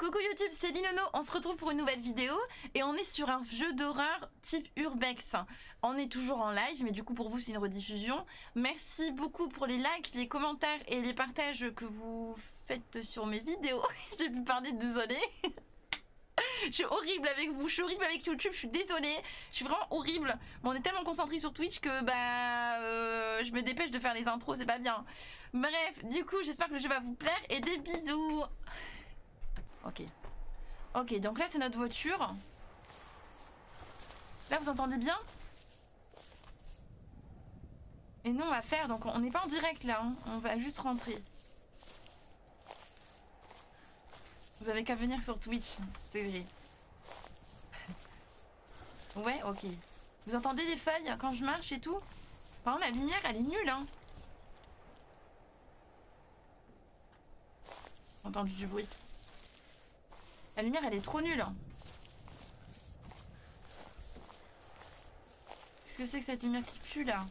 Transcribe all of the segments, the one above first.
Coucou YouTube, c'est Linono, on se retrouve pour une nouvelle vidéo et on est sur un jeu d'horreur type Urbex. On est toujours en live mais du coup pour vous c'est une rediffusion. Merci beaucoup pour les likes, les commentaires et les partages que vous faites sur mes vidéos. J'ai pu parler, désolée. Je suis horrible avec vous, je suis horrible avec YouTube, je suis désolée. Je suis vraiment horrible. Mais on est tellement concentré sur Twitch que je me dépêche de faire les intros, c'est pas bien. Bref, du coup j'espère que le jeu va vous plaire et des bisous. Ok, donc là c'est notre voiture. Là vous entendez bien? Et nous on va faire, donc on n'est pas en direct là, hein. On va juste rentrer. Vous avez qu'à venir sur Twitch, c'est vrai. Ouais, ok. Vous entendez les feuilles quand je marche et tout? Par contre la lumière elle est nulle, hein. J'ai entendu du bruit. La lumière elle est trop nulle. Qu'est-ce que c'est que cette lumière qui pue là?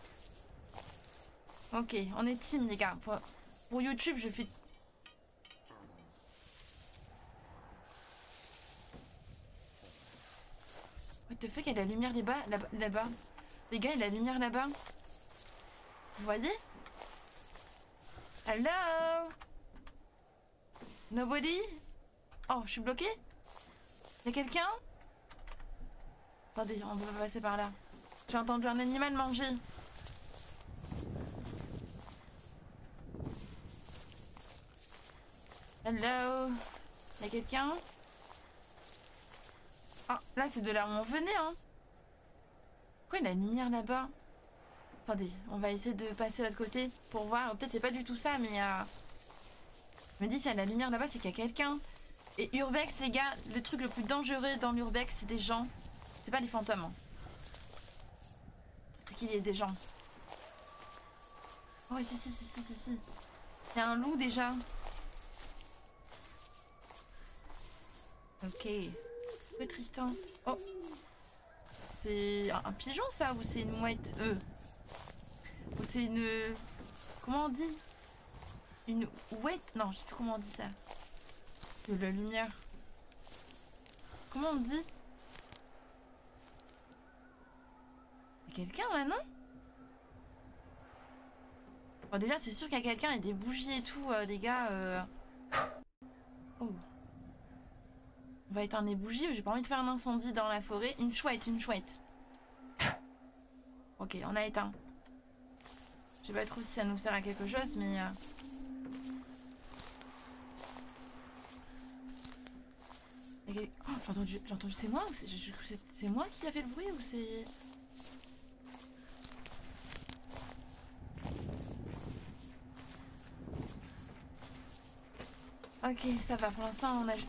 Ok, on est team les gars. Pour YouTube je fais... What the fuck, il y a la lumière là-bas. Les gars, il y a la lumière là-bas. Vous voyez? Hello? Nobody? Oh, je suis bloquée? Y'a quelqu'un? Attendez, on va passer par là. J'ai entendu un animal manger. Hello? Y'a quelqu'un? Ah, là c'est de là où on venait, hein. Pourquoi il y a la lumière là-bas? Attendez, on va essayer de passer de l'autre côté pour voir. Peut-être c'est pas du tout ça, mais... Je me dis, s'il y a la lumière là-bas, c'est qu'il y a quelqu'un. Et Urbex, les gars, le truc le plus dangereux dans l'Urbex, c'est des gens. C'est pas des fantômes. Hein. C'est qu'il y ait des gens. Oh, si. Il y a un loup déjà. Ok. Où est Tristan? Oh. C'est un pigeon ça ou c'est une mouette? Ou c'est une... Comment on dit? Une ouette? Non, je sais plus comment on dit ça. De la lumière. Comment on dit? Il y a quelqu'un là, non? Bon, déjà, c'est sûr qu'il y a quelqu'un et des bougies et tout, les gars. Oh. On va éteindre les bougies. J'ai pas envie de faire un incendie dans la forêt. Une chouette. Ok, on a éteint. Je sais pas trop si ça nous sert à quelque chose, mais... Oh, j'ai entendu, c'est moi ou c'est moi qui a fait le bruit ou c'est... Ok, ça va, pour l'instant on a...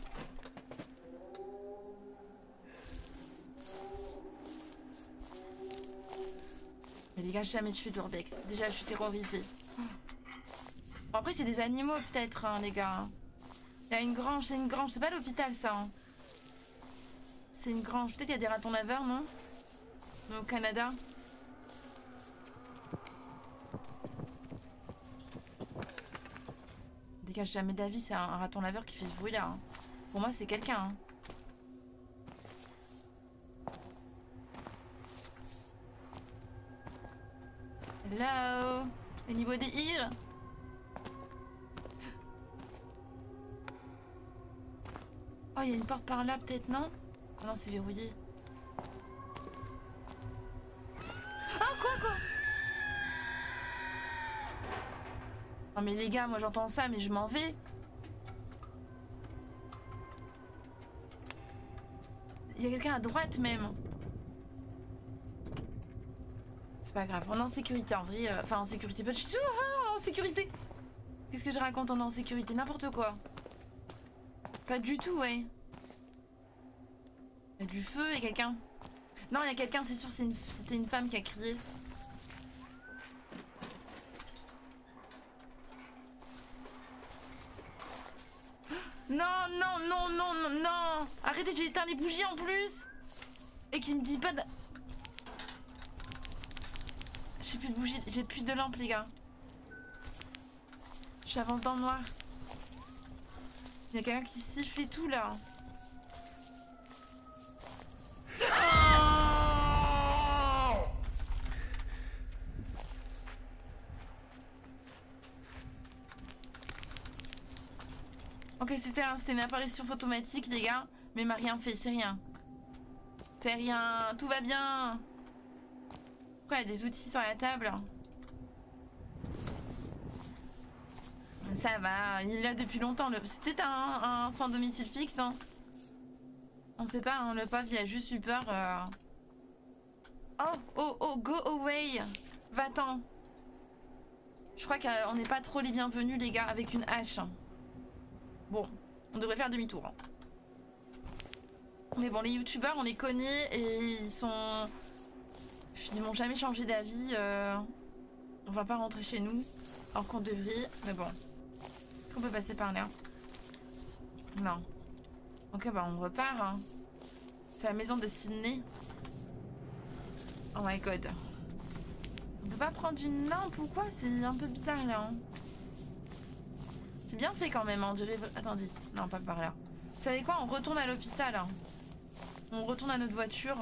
Mais les gars, j'ai jamais tué d'Urbex. Déjà, je suis terrorisée. Bon, après, c'est des animaux peut-être, hein, les gars. Il y a une grange, c'est une grange. C'est pas l'hôpital, ça. Hein. C'est une grange. Peut-être qu'il y a des ratons laveurs, non? Au Canada. Dégage jamais d'avis, c'est un raton laveur qui fait ce bruit-là. Hein. Pour moi, c'est quelqu'un. Hein. Hello? Au niveau des ears? Oh, il y a une porte par là, peut-être, non? Oh non, c'est verrouillé. Ah, quoi? Non, mais les gars, moi j'entends ça, mais je m'en vais. Il y a quelqu'un à droite, même. C'est pas grave, on est en sécurité, en vrai. Enfin, en sécurité, pas du tout. En sécurité. Qu'est-ce que je raconte? On est en sécurité, n'importe quoi. Pas du tout, ouais. Il y a du feu, il y a quelqu'un. Non, il y a quelqu'un, c'est sûr, c'était une femme qui a crié. Non. Arrêtez, j'ai éteint les bougies en plus. Et qui me dit pas de... J'ai plus de bougies, j'ai plus de lampe, les gars. J'avance dans le noir. Il y a quelqu'un qui siffle et tout là. Ok, c'était une apparition photomatique, les gars. Mais m'a rien fait, c'est rien. C'est rien, tout va bien. Pourquoi il y a des outils sur la table? Ça va, il est là depuis longtemps. C'est peut-être un sans domicile fixe. Hein. On sait pas, hein, le pauvre il a juste eu peur. Oh, go away. Va-t'en. Je crois qu'on n'est pas trop les bienvenus, les gars, avec une hache. Bon, on devrait faire demi-tour. Hein. Mais bon, les youtubeurs, on les connaît et ils m'ont jamais changé d'avis. On va pas rentrer chez nous, alors qu'on devrait. Mais bon. Est-ce qu'on peut passer par là? Non. Ok, bah on repart. Hein. C'est la maison de Sydney. Oh my god. On peut pas prendre une lampe ou quoi? C'est un peu bizarre là. Hein. C'est bien fait quand même, hein. On dirait... Attendez. Non, pas par là. Vous savez quoi? On retourne à l'hôpital. Hein. On retourne à notre voiture.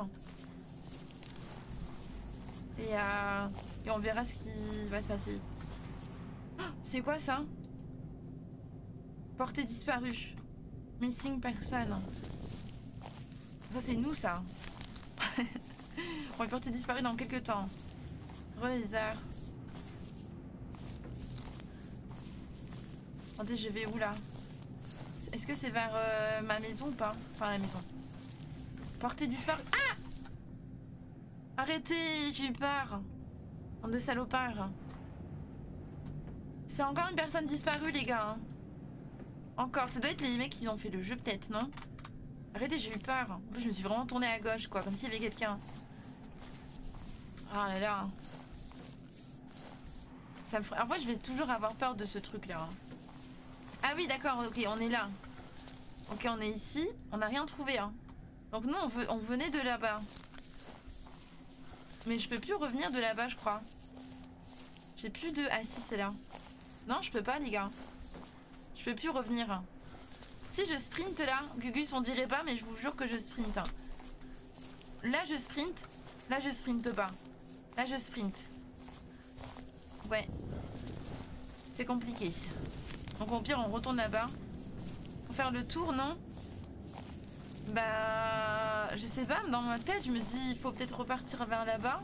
Et on verra ce qui va se passer. Oh, c'est quoi ça? Portée disparue. Missing person. Ça c'est nous ça. On est porté disparu dans quelques temps. Relézard. Attendez, je vais où là? Est-ce que c'est vers ma maison ou pas? Enfin la maison. Portée disparue. Ah! Arrêtez, j'ai eu peur. Bande de salopards. C'est encore une personne disparue les gars. Encore, ça doit être les mecs qui ont fait le jeu peut-être, non? Arrêtez, j'ai eu peur. En plus, je me suis vraiment tournée à gauche, quoi, comme s'il y avait quelqu'un. Ah là là. Ça me ferait... En fait, je vais toujours avoir peur de ce truc-là. Ah oui, d'accord, ok, on est là. Ok, on est ici. On n'a rien trouvé, hein. Donc nous, on venait de là-bas. Mais je peux plus revenir de là-bas, je crois. J'ai plus de... Ah si, c'est là. Non, je peux pas, les gars. Je peux plus revenir. Si je sprint là, Gugus on dirait pas, mais je vous jure que je sprint. Là je sprint, là je sprinte pas. Là je sprint. Ouais. C'est compliqué. Donc au pire on retourne là-bas. Faut faire le tour, non? Bah... Je sais pas, dans ma tête je me dis il faut peut-être repartir vers là-bas.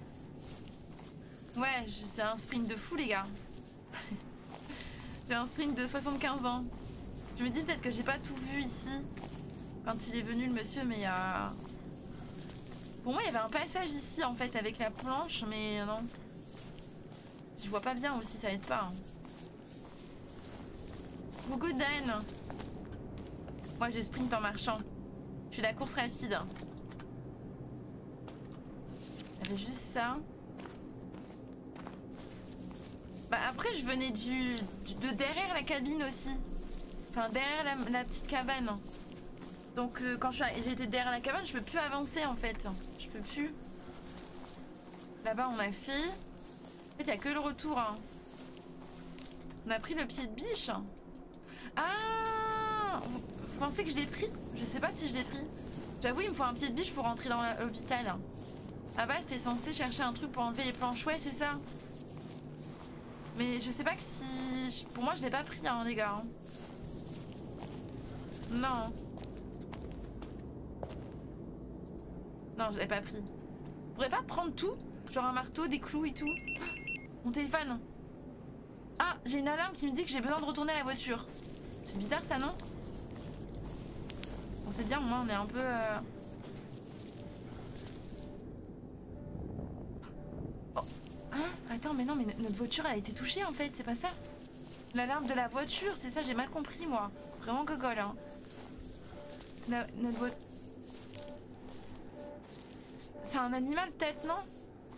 Ouais, c'est un sprint de fou les gars. J'ai un sprint de 75 ans. Je me dis peut-être que j'ai pas tout vu ici quand il est venu le monsieur, mais il y a... Pour moi il y avait un passage ici en fait avec la planche, mais non. Je vois pas bien aussi, ça aide pas. Hein. Beaucoup d'âne. Moi je sprint en marchant. Je fais la course rapide. Il y avait juste ça. Bah après je venais de derrière la cabine aussi. Enfin derrière la petite cabane. Donc quand j'étais derrière la cabane, je peux plus avancer en fait. Je peux plus. Là-bas on a fait. En fait il n'y a que le retour. Hein. On a pris le pied de biche. Ah, vous pensez que je l'ai pris? Je sais pas si je l'ai pris. J'avoue il me faut un pied de biche pour rentrer dans l'hôpital. Ah-bas c'était censé chercher un truc pour enlever les planches. Ouais c'est ça. Mais je sais pas que si... Pour moi je l'ai pas pris hein, les gars. Non. Non je l'ai pas pris. Je pourrais pas prendre tout? Genre un marteau, des clous et tout. Mon téléphone. Ah j'ai une alarme qui me dit que j'ai besoin de retourner à la voiture. C'est bizarre ça non? Bon c'est bien, moi on est un peu... Attends, mais non, mais notre voiture elle a été touchée en fait, c'est pas ça? L'alarme de la voiture, c'est ça, j'ai mal compris moi. Vraiment gogol, hein. Notre voiture. C'est un animal peut-être, non?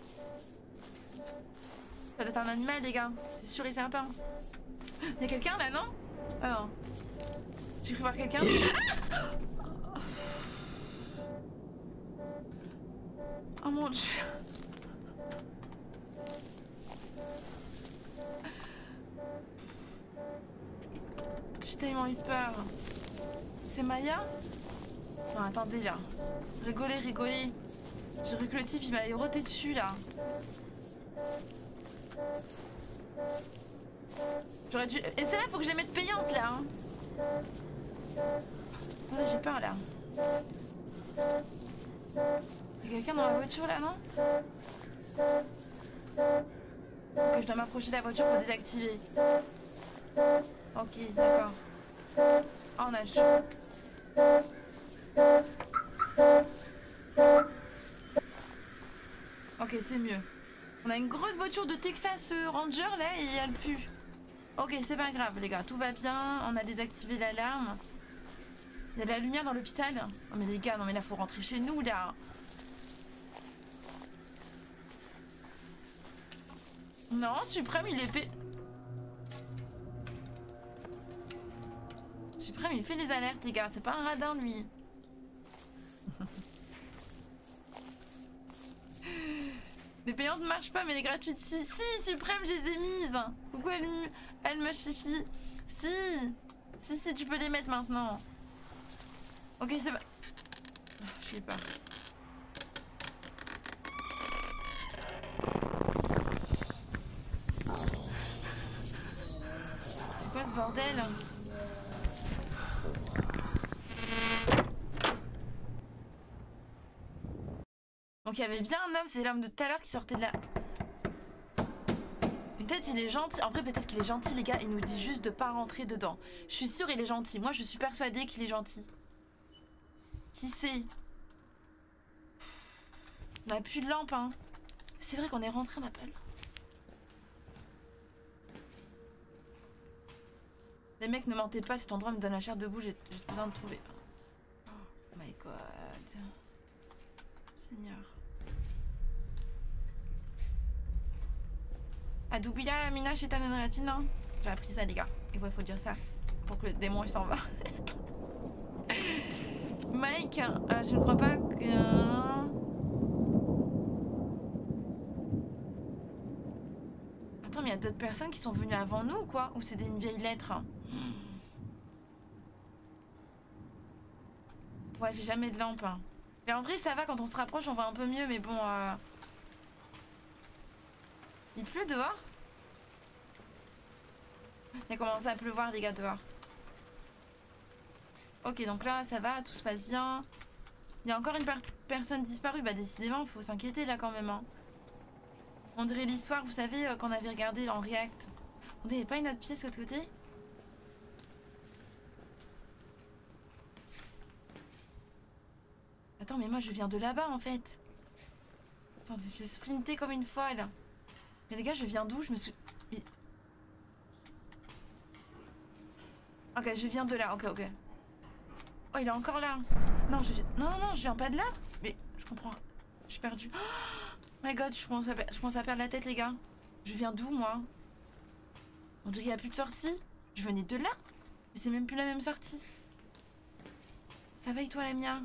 Ça doit être un animal, les gars, c'est sûr et certain. Il y a quelqu'un là, non? Ah non. J'ai cru voir quelqu'un. Oh mon dieu. j'ai tellement eu peur. C'est Maya? Non, attendez là. Rigolez, rigolez. J'ai cru que le type il m'avait roté dessus là. J'aurais dû... Et celle-là, faut que je les mette payantes là. Hein. Oh, j'ai peur là. Y'a quelqu'un dans la voiture là, non? Ok, je dois m'approcher de la voiture pour désactiver. Ok, d'accord. Oh, on a chaud. Ok, c'est mieux. On a une grosse voiture de Texas Ranger là et elle pue. Ok, c'est pas grave les gars, tout va bien. On a désactivé l'alarme. Il y a de la lumière dans l'hôpital. Non mais les gars, non mais là faut rentrer chez nous là. Non, Suprême il est fait... Suprême il fait les alertes les gars, c'est pas un radin lui. Les payantes ne marchent pas mais les gratuites si. Si Suprême je les ai mises. Pourquoi elle me chichie? Si tu peux les mettre maintenant. Ok c'est pas... Je sais pas. C'est quoi ce bordel? Donc il y avait bien un homme, c'est l'homme de tout à l'heure qui sortait de la... Peut-être il est gentil. Après peut-être qu'il est gentil les gars. Il nous dit juste de pas rentrer dedans. Je suis sûre il est gentil. Moi je suis persuadée qu'il est gentil. Qui sait? On a plus de lampe hein. C'est vrai qu'on est rentré, on n'a pas de lampe. Les mecs ne mentez pas, cet endroit me donne la chair debout. J'ai besoin de trouver. Oh my god. Seigneur. Adoubila Mina Shetan Enratin, non? J'ai appris ça les gars. Et ouais, faut dire ça pour que le démon il s'en va. Mike, je ne crois pas que... Attends, mais il y a d'autres personnes qui sont venues avant nous ou quoi? Ou c'est une vieille lettre? Ouais, j'ai jamais de lampe. Hein. Mais en vrai, ça va, quand on se rapproche, on voit un peu mieux, mais bon... Il pleut dehors? Il a commencé à pleuvoir, les gars, dehors. Ok, donc là, ça va, tout se passe bien. Il y a encore une personne disparue. Bah, décidément, faut s'inquiéter, là, quand même. Hein. On dirait l'histoire, vous savez, qu'on avait regardé en React. On n'avait pas une autre pièce de l'autre côté? Attends, mais moi, je viens de là-bas, en fait. Attendez, j'ai sprinté comme une folle. Mais les gars, je viens d'où? Je me suis... Mais... Ok, je viens de là. Ok. Oh, il est encore là. Non, non, je viens pas de là. Mais je comprends. Je suis perdue. Oh my god, je commence à perdre la tête, les gars. Je viens d'où, moi? On dirait qu'il n'y a plus de sortie. Je venais de là. Mais c'est même plus la même sortie. Ça va et toi, la mienne?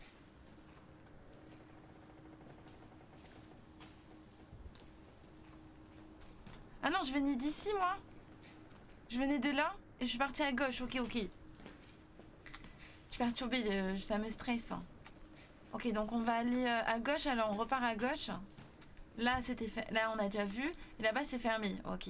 Ah non, je venais d'ici, moi. Je venais de là et je suis partie à gauche. Ok. Je suis perturbée, ça me stresse. Ok, donc on va aller à gauche. Alors, on repart à gauche. Là, là, on a déjà vu. Et là-bas, c'est fermé. Ok.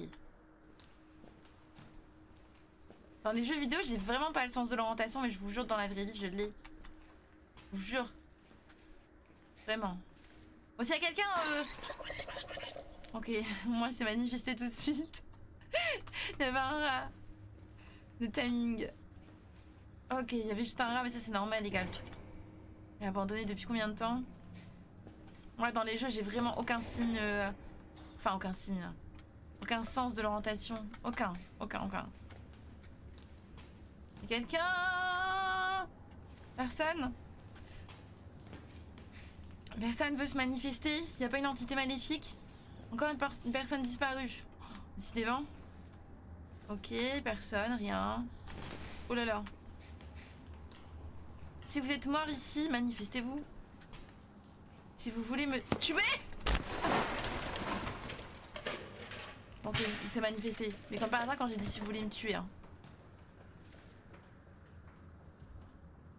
Dans les jeux vidéo, j'ai vraiment pas le sens de l'orientation, mais je vous jure, dans la vraie vie, je l'ai. Je vous jure. Vraiment. Oh, s'il y a quelqu'un... Ok, moi, c'est manifesté tout de suite. Il y avait un rat. Le timing. Ok, il y avait juste un rat, mais ça, c'est normal, les gars, le truc. Il est abandonné depuis combien de temps? Ouais, dans les jeux, j'ai vraiment aucun signe... Enfin, aucun signe. Aucun sens de l'orientation. Aucun. Quelqu'un? Personne? Personne veut se manifester? Il n'y a pas une entité maléfique? Encore une personne disparue. Décidément. Ok, personne, rien. Oh là là. Si vous êtes mort ici, manifestez-vous. Si vous voulez me tuer. Ok, il s'est manifesté. Mais comme par hasard, quand j'ai dit si vous voulez me tuer. Hein.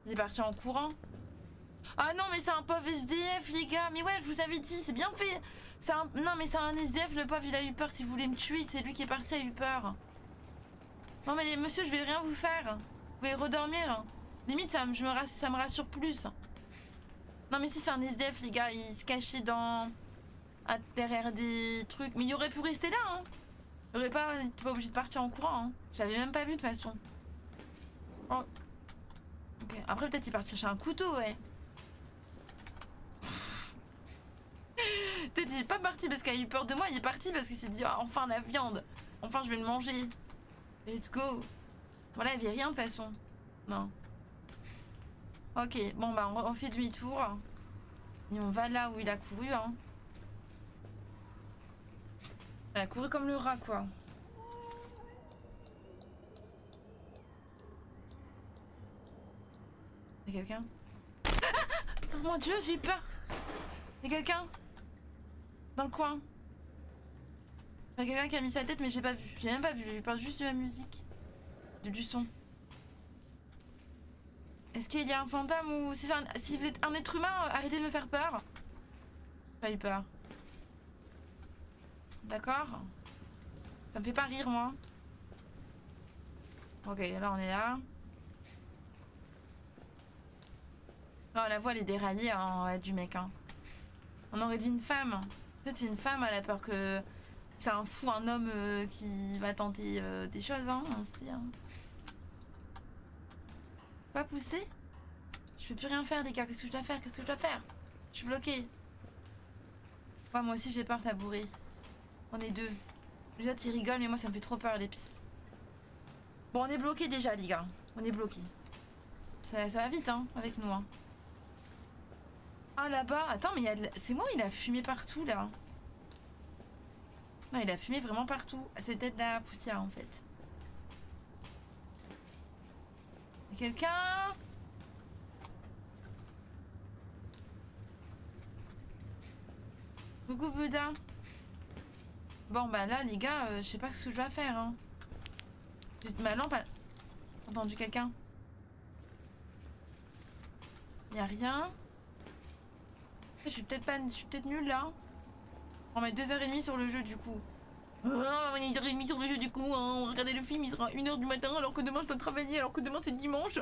Il est parti en courant. Ah non, mais c'est un pauvre SDF, les gars. Mais ouais, je vous avais dit, c'est bien fait. Non, mais c'est un SDF, le pauvre, il a eu peur. S'il voulait me tuer, c'est lui qui est parti, a eu peur. Non, mais monsieur, je vais rien vous faire. Vous pouvez redormir. Limite, ça me rassure plus. Non, mais si c'est un SDF, les gars, il se cachait derrière des trucs. Mais il aurait pu rester là, hein. Il aurait pas... Il était pas obligé de partir en courant, hein. J'avais même pas vu, de toute façon. Oh. Ok. Après, peut-être il part chercher un couteau, ouais. Peut-être il est pas parti parce qu'il a eu peur de moi, il est parti parce qu'il s'est dit oh, enfin la viande, enfin je vais le manger. Let's go. Voilà, il n'y avait rien de toute façon. Non. Ok, bon bah on fait demi-tour. Et on va là où il a couru, hein. Elle a couru comme le rat, quoi. Y'a quelqu'un? Oh mon dieu, j'ai eu peur. Y'a quelqu'un? Dans le coin. Y'a quelqu'un qui a mis sa tête mais j'ai pas vu. J'ai même pas vu, j'ai eu peur juste de la musique. Du son. Est-ce qu'il y a un fantôme ou... Si vous êtes un être humain, arrêtez de me faire peur. Pas eu peur. D'accord. Ça me fait pas rire, moi. Ok, là on est là. Oh, la voix elle est déraillée hein, ouais, du mec. Hein. On aurait dit une femme. Peut-être c'est une femme, elle a peur que... C'est un fou, un homme qui va tenter des choses, hein, aussi. Hein. Pas pousser? Je peux plus rien faire, les gars. Qu'est-ce que je dois faire? Qu'est-ce que je dois faire? Je suis bloquée. Ouais, moi aussi j'ai peur, tabouret. On est deux. Les autres ils rigolent, mais moi ça me fait trop peur, les psys. Bon, on est bloqué déjà, les gars. On est bloqué. Ça va vite, hein, avec nous, hein. Ah, là-bas. Attends, mais c'est moi, il a fumé partout, là. Non, il a fumé vraiment partout. C'est peut-être de la poussière, en fait. Quelqu'un? Coucou, Bouddha. Bon, bah là, les gars, je sais pas ce que je dois faire, hein. Ma lampe a... Entendu quelqu'un? Y'a rien. Je suis peut-être nulle là. On va mettre 2h30 sur le jeu du coup. Oh, on est 1h30 sur le jeu du coup. Hein. Regardez le film, il sera 1h du matin alors que demain je dois travailler, alors que demain c'est dimanche.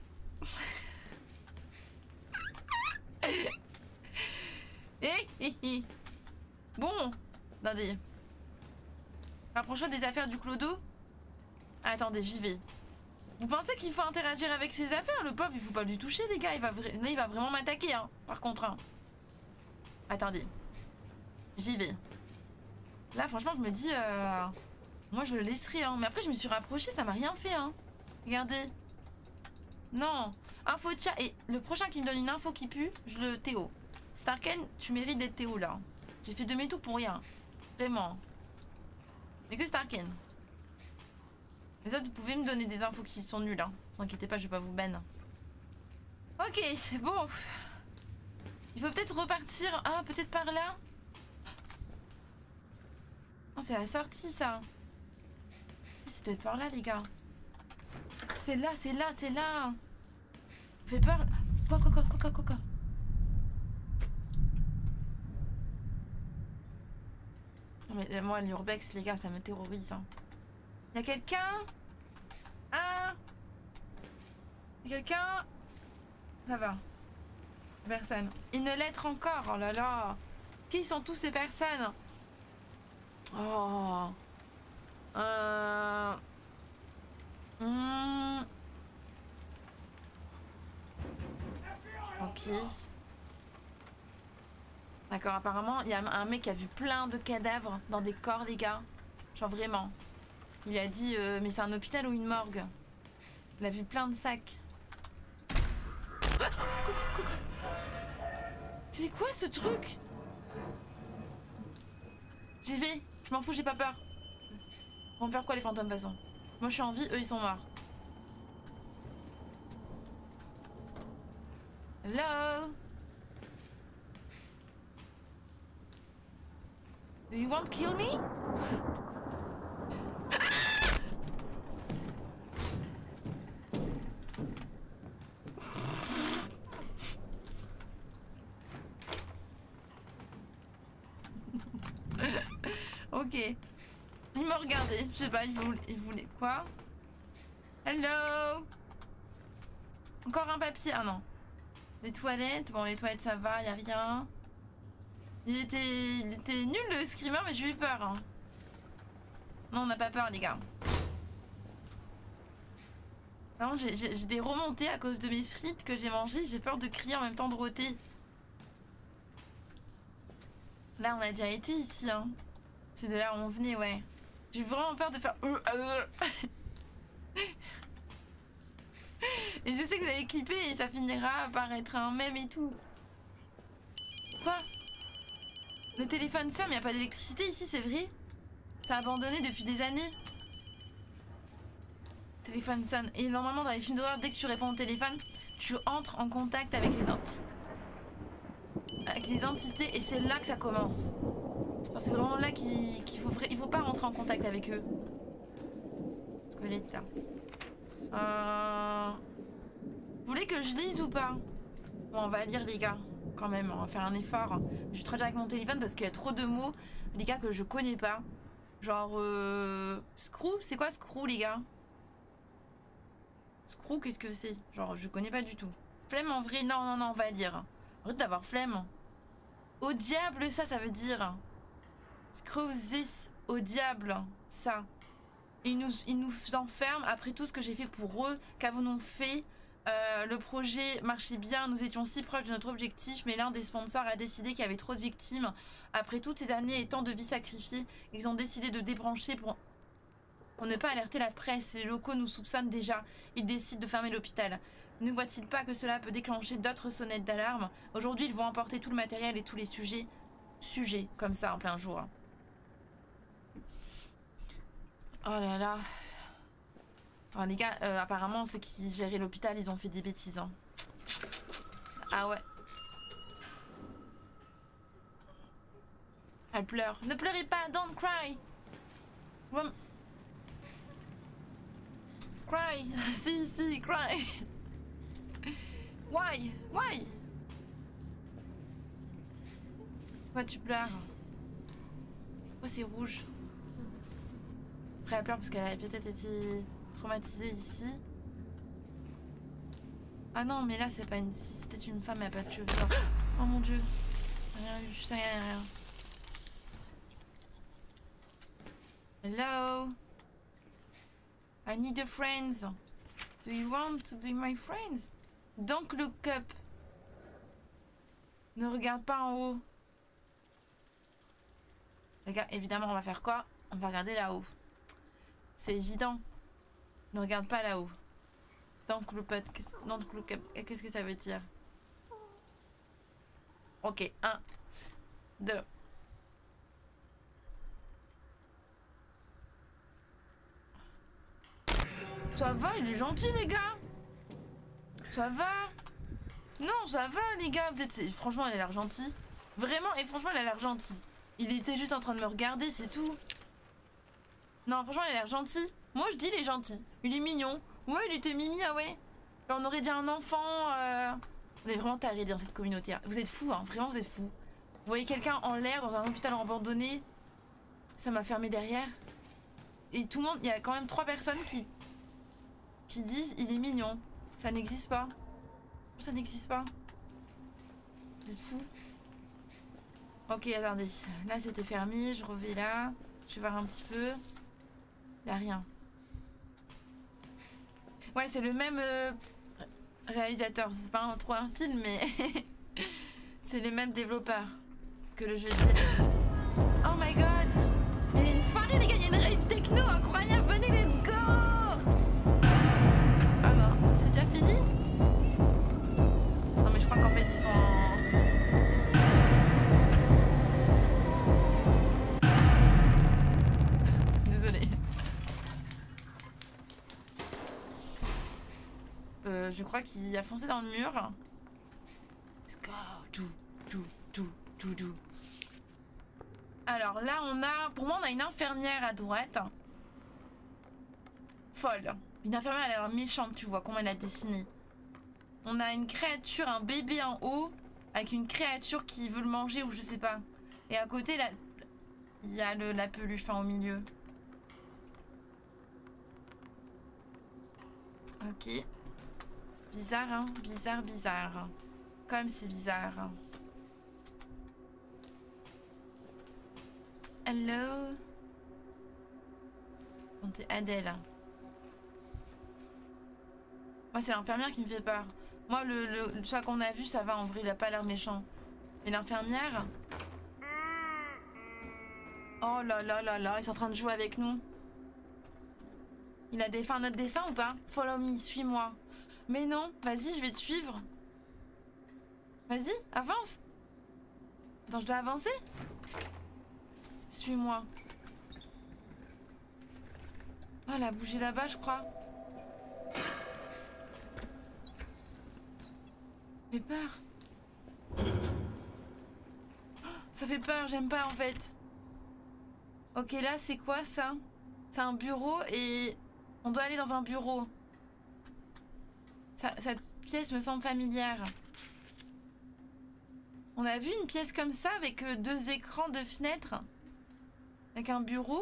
Bon, attendez. Rapproche-toi des affaires du clodo. Attendez, j'y vais. Vous pensez qu'il faut interagir avec ses affaires? Le pauvre, il faut pas lui toucher, les gars. Là, il va vraiment m'attaquer, hein. Par contre, hein. Attendez. J'y vais. Là, franchement, je me dis... Moi, je le laisserai, hein. Mais après, je me suis rapprochée, ça m'a rien fait, hein. Regardez. Non. Info de chat. Et le prochain qui me donne une info qui pue, je le Théo. Starken, tu mérites d'être Théo, là. J'ai fait demi-tour pour rien. Vraiment. Mais que Starken. Les autres, vous pouvez me donner des infos qui sont nulles, hein. Ne vous inquiétez pas, je vais pas vous ban. Ok, c'est bon. Il faut peut-être repartir. Ah, peut-être par là. Oh, c'est la sortie, ça. C'est peut-être par là, les gars. C'est là, c'est là, c'est là. Ça fait peur. Quoi. Non, mais moi, l'urbex, les gars, ça me terrorise. Hein. Y'a quelqu'un? Ah! Y'a quelqu'un? Ça va. Personne. Une lettre encore. Oh là là. Qui sont tous ces personnes? Oh. Ok. D'accord, apparemment, il y a un mec qui a vu plein de cadavres dans des corps, les gars. Genre vraiment. Il a dit, mais c'est un hôpital ou une morgue? Il a vu plein de sacs. C'est quoi ce truc? J'y vais. Je m'en fous, j'ai pas peur. Ils vont me faire quoi les fantômes de toute façon? Moi je suis en vie, eux ils sont morts. Hello? Do you want to kill me? Ok. Il me regardait, je sais pas, il voulait quoi? Hello. Encore un papier, ah non. Les toilettes, bon les toilettes ça va, y a rien. Il était nul le screamer mais j'ai eu peur. Hein. Non on n'a pas peur les gars. Par contre j'ai des remontées à cause de mes frites que j'ai mangées, j'ai peur de crier en même temps de rôter. Là on a déjà été ici hein. C'est de là où on venait ouais. J'ai vraiment peur de faire Et je sais que vous allez clipper et ça finira par être un mème et tout. Quoi? Le téléphone sonne, mais il n'y a pas d'électricité ici, c'est vrai? C'est abandonné depuis des années. Téléphone sonne. Et normalement dans les films d'horreur, dès que tu réponds au téléphone, tu entres en contact avec les entités et c'est là que ça commence. C'est vraiment là qu'il faut pas rentrer en contact avec eux. Squelette là. Vous voulez que je lise ou pas? Bon, on va lire les gars. Quand même, on va faire un effort. Je traduis avec mon téléphone parce qu'il y a trop de mots, les gars, que je connais pas. Genre, screw, c'est quoi screw, les gars? Screw, qu'est-ce que c'est? Genre, je connais pas du tout. Flemme en vrai, non, non, non, on va lire. Arrête d'avoir flemme. Au diable, ça veut dire. Screw this, au diable, ça. Et ils nous enferment après tout ce que j'ai fait pour eux, qu'avons-nous fait? Le projet marchait bien, nous étions si proches de notre objectif, mais l'un des sponsors a décidé qu'il y avait trop de victimes. Après toutes ces années et tant de vies sacrifiées, ils ont décidé de débrancher pour ne pas alerter la presse. Les locaux nous soupçonnent déjà. Ils décident de fermer l'hôpital. Ne voient-ils pas que cela peut déclencher d'autres sonnettes d'alarme? Aujourd'hui, ils vont emporter tout le matériel et tous les sujets comme ça en plein jour. Oh là là. Alors les gars, apparemment ceux qui géraient l'hôpital, ils ont fait des bêtises. Hein. Ah ouais. Elle pleure. Ne pleurez pas, don't cry. Cry. si, cry. Why? Pourquoi tu pleures? Pourquoi c'est rouge? Après elle pleure parce qu'elle a peut-être été traumatisée ici. Ah non mais là c'est pas une... Si c'était une femme elle a pas de cheveux. Oh mon dieu. Rien eu, ça rien. Hello. I need a friends. Do you want to be my friends? Don't look up. Ne regarde pas en haut. Les gars, évidemment on va faire quoi? On va regarder là-haut. C'est évident. Ne regarde pas là-haut. Don't look up. Qu'est-ce que ça veut dire? Ok, 1, 2. Ça va, il est gentil les gars. Ça va. Non, ça va les gars. Franchement, il a l'air gentil. Vraiment, et franchement, il a l'air gentil. Il était juste en train de me regarder, c'est tout. Non, franchement, il a l'air gentil. Moi, je dis il est gentil. Il est mignon. Ouais, il était mimi, ah ouais. Là, on aurait dit un enfant. On est vraiment tarés dans cette communauté. Vous êtes fous, hein. Vraiment, vous êtes fous. Vous voyez quelqu'un en l'air dans un hôpital abandonné. Ça m'a fermé derrière. Et tout le monde, il y a quand même 3 personnes qui disent il est mignon. Ça n'existe pas. Ça n'existe pas. Vous êtes fous. Ok, attendez. Là, c'était fermé. Je reviens là. Je vais voir un petit peu. Il n'y a rien. Ouais, c'est le même réalisateur. C'est pas trop un film, mais c'est le même développeur que le jeu dit. Oh my god! Mais il y a une soirée, les gars, il y a une rave techno incroyable. Venez, let's go! Ah non, c'est déjà fini? Non, mais je crois qu'en fait, ils sont en... Désolée. Je crois qu'il a foncé dans le mur. Let's go. Tout. Alors là, on a... Pour moi, on a une infirmière à droite. Folle. Une infirmière, elle a l'air méchante, tu vois, comment elle a dessiné. On a une créature, un bébé en haut, avec une créature qui veut le manger ou je sais pas. Et à côté, Il y a la peluche au milieu. Ok. Bizarre, hein? Bizarre, bizarre. Comme c'est bizarre. Hello. On t'est Adèle. Moi, c'est l'infirmière qui me fait peur. Moi, le chat qu'on a vu, ça va. En vrai, il a pas l'air méchant. Mais l'infirmière... Oh là là là là, ils sont en train de jouer avec nous. Il a fait un autre dessin ou pas? Follow me, suis-moi. Mais non, vas-y, je vais te suivre. Vas-y, avance. Attends, je dois avancer? Suis-moi. Oh, elle a bougé là-bas, je crois. J'ai peur. Oh, ça fait peur, j'aime pas en fait. Ok, là, c'est quoi ça? C'est un bureau et on doit aller dans un bureau. Cette pièce me semble familière. On a vu une pièce comme ça avec 2 écrans de fenêtres. Avec un bureau.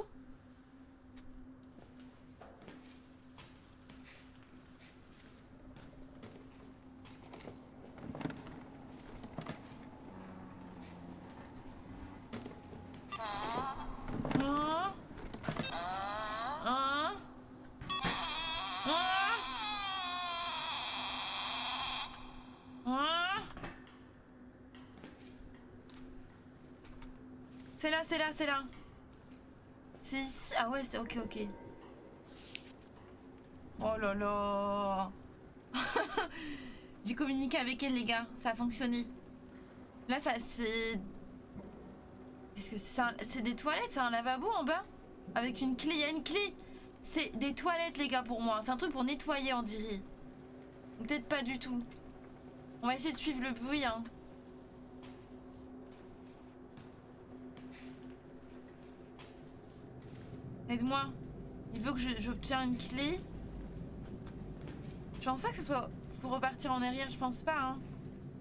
C'est là, c'est là, c'est là. C'est ici. Ah ouais, c'est ok, ok. Oh là là. J'ai communiqué avec elle, les gars. Ça a fonctionné. Là, ça, c'est... Est-ce que c'est des toilettes? C'est un lavabo en bas? Avec une clé. Il y a une clé. C'est des toilettes, les gars, pour moi. C'est un truc pour nettoyer, on dirait. Peut-être pas du tout. On va essayer de suivre le bruit, hein. Aide-moi. Il veut que j'obtienne une clé. Je pense pas que ce soit pour repartir en arrière, je pense pas, hein.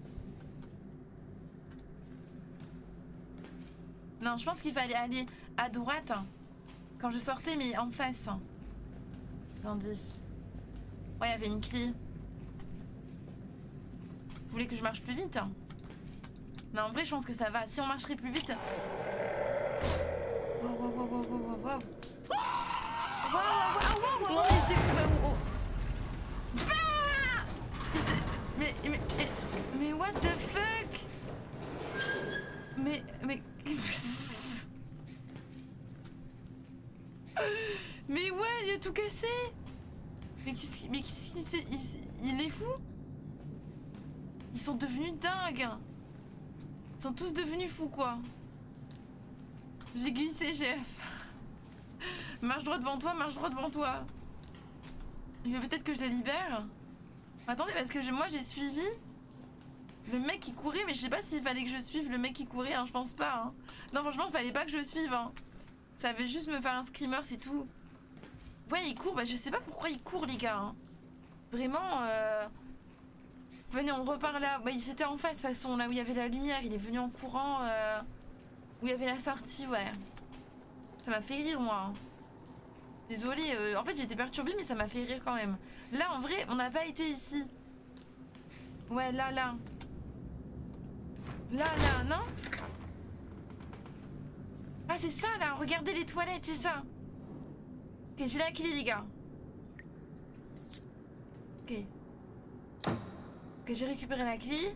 Non, je pense qu'il fallait aller à droite hein, quand je sortais, mais en face. Attendez. Ouais, il y avait une clé. Vous voulez que je marche plus vite? Non, en vrai, je pense que ça va. Si on marcherait plus vite... Wow, wow, wow, wow, wow, wow. Wow, mais what the fuck? Mais mais ouais, il a tout cassé. Mais il est fou. Ils sont devenus dingues. Ils sont tous devenus fous quoi. J'ai glissé, Jeff. Marche droit devant toi, marche droit devant toi. Il veut peut-être que je les libère. Attendez, parce que moi j'ai suivi le mec qui courait, mais je sais pas s'il fallait que je suive le mec qui courait, hein, je pense pas. Hein. Non, franchement, il fallait pas que je suive. Hein. Ça avait juste me faire un screamer, c'est tout. Ouais, il court, bah je sais pas pourquoi il court, les gars. Hein. Vraiment, venez, on repart là. Bah, il s'était en face, de toute façon, là où il y avait la lumière. Il est venu en courant, où il y avait la sortie, ouais. Ça m'a fait rire, moi. Désolée, en fait, j'étais perturbée, mais ça m'a fait rire quand même. Là, en vrai, on n'a pas été ici. Ouais, là. Là, non? Ah, c'est ça, là. Regardez les toilettes, c'est ça. Ok, j'ai la clé, les gars. Ok. Ok, j'ai récupéré la clé.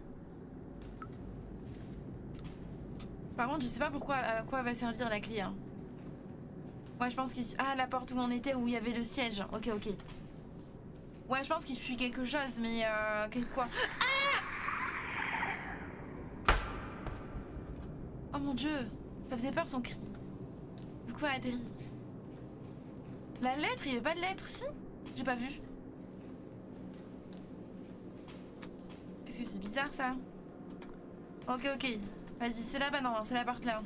Par contre, je sais pas pourquoi, à quoi va servir la clé. Hein. Ouais, je pense qu'il... Ah, la porte où on était, où il y avait le siège. Ok, ok. Ouais, je pense qu'il fuit quelque chose, mais... quoi? Ah! Oh mon dieu. Ça faisait peur, son cri. Pourquoi a atterri? La lettre? Il y avait pas de lettre, si? J'ai pas vu. Qu'est-ce que c'est bizarre, ça? Ok, ok. Vas-y, c'est là-bas, non, c'est la porte là.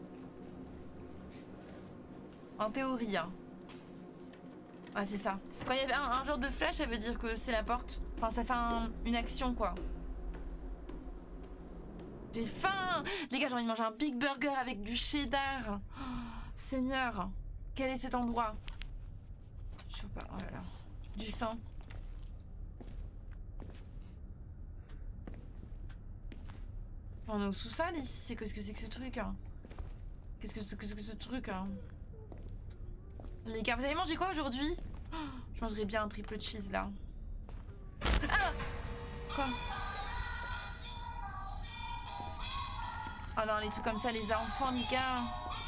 En théorie, hein. Ouais, c'est ça. Quand il y avait un genre de flash, ça veut dire que c'est la porte. Enfin, ça fait une action, quoi. J'ai faim. Les gars, j'ai envie de manger un Big Burger avec du cheddar. Oh, Seigneur, quel est cet endroit? Je sais pas, oh là là. Du sang. On est au sous-sol ici, qu'est-ce que c'est que ce truc hein? Qu'est-ce que c'est que ce truc hein? Les gars, vous avez mangé quoi aujourd'hui? Oh, je mangerais bien un triple cheese là. Ah! Quoi? Oh non, les trucs comme ça, les enfants, les gars.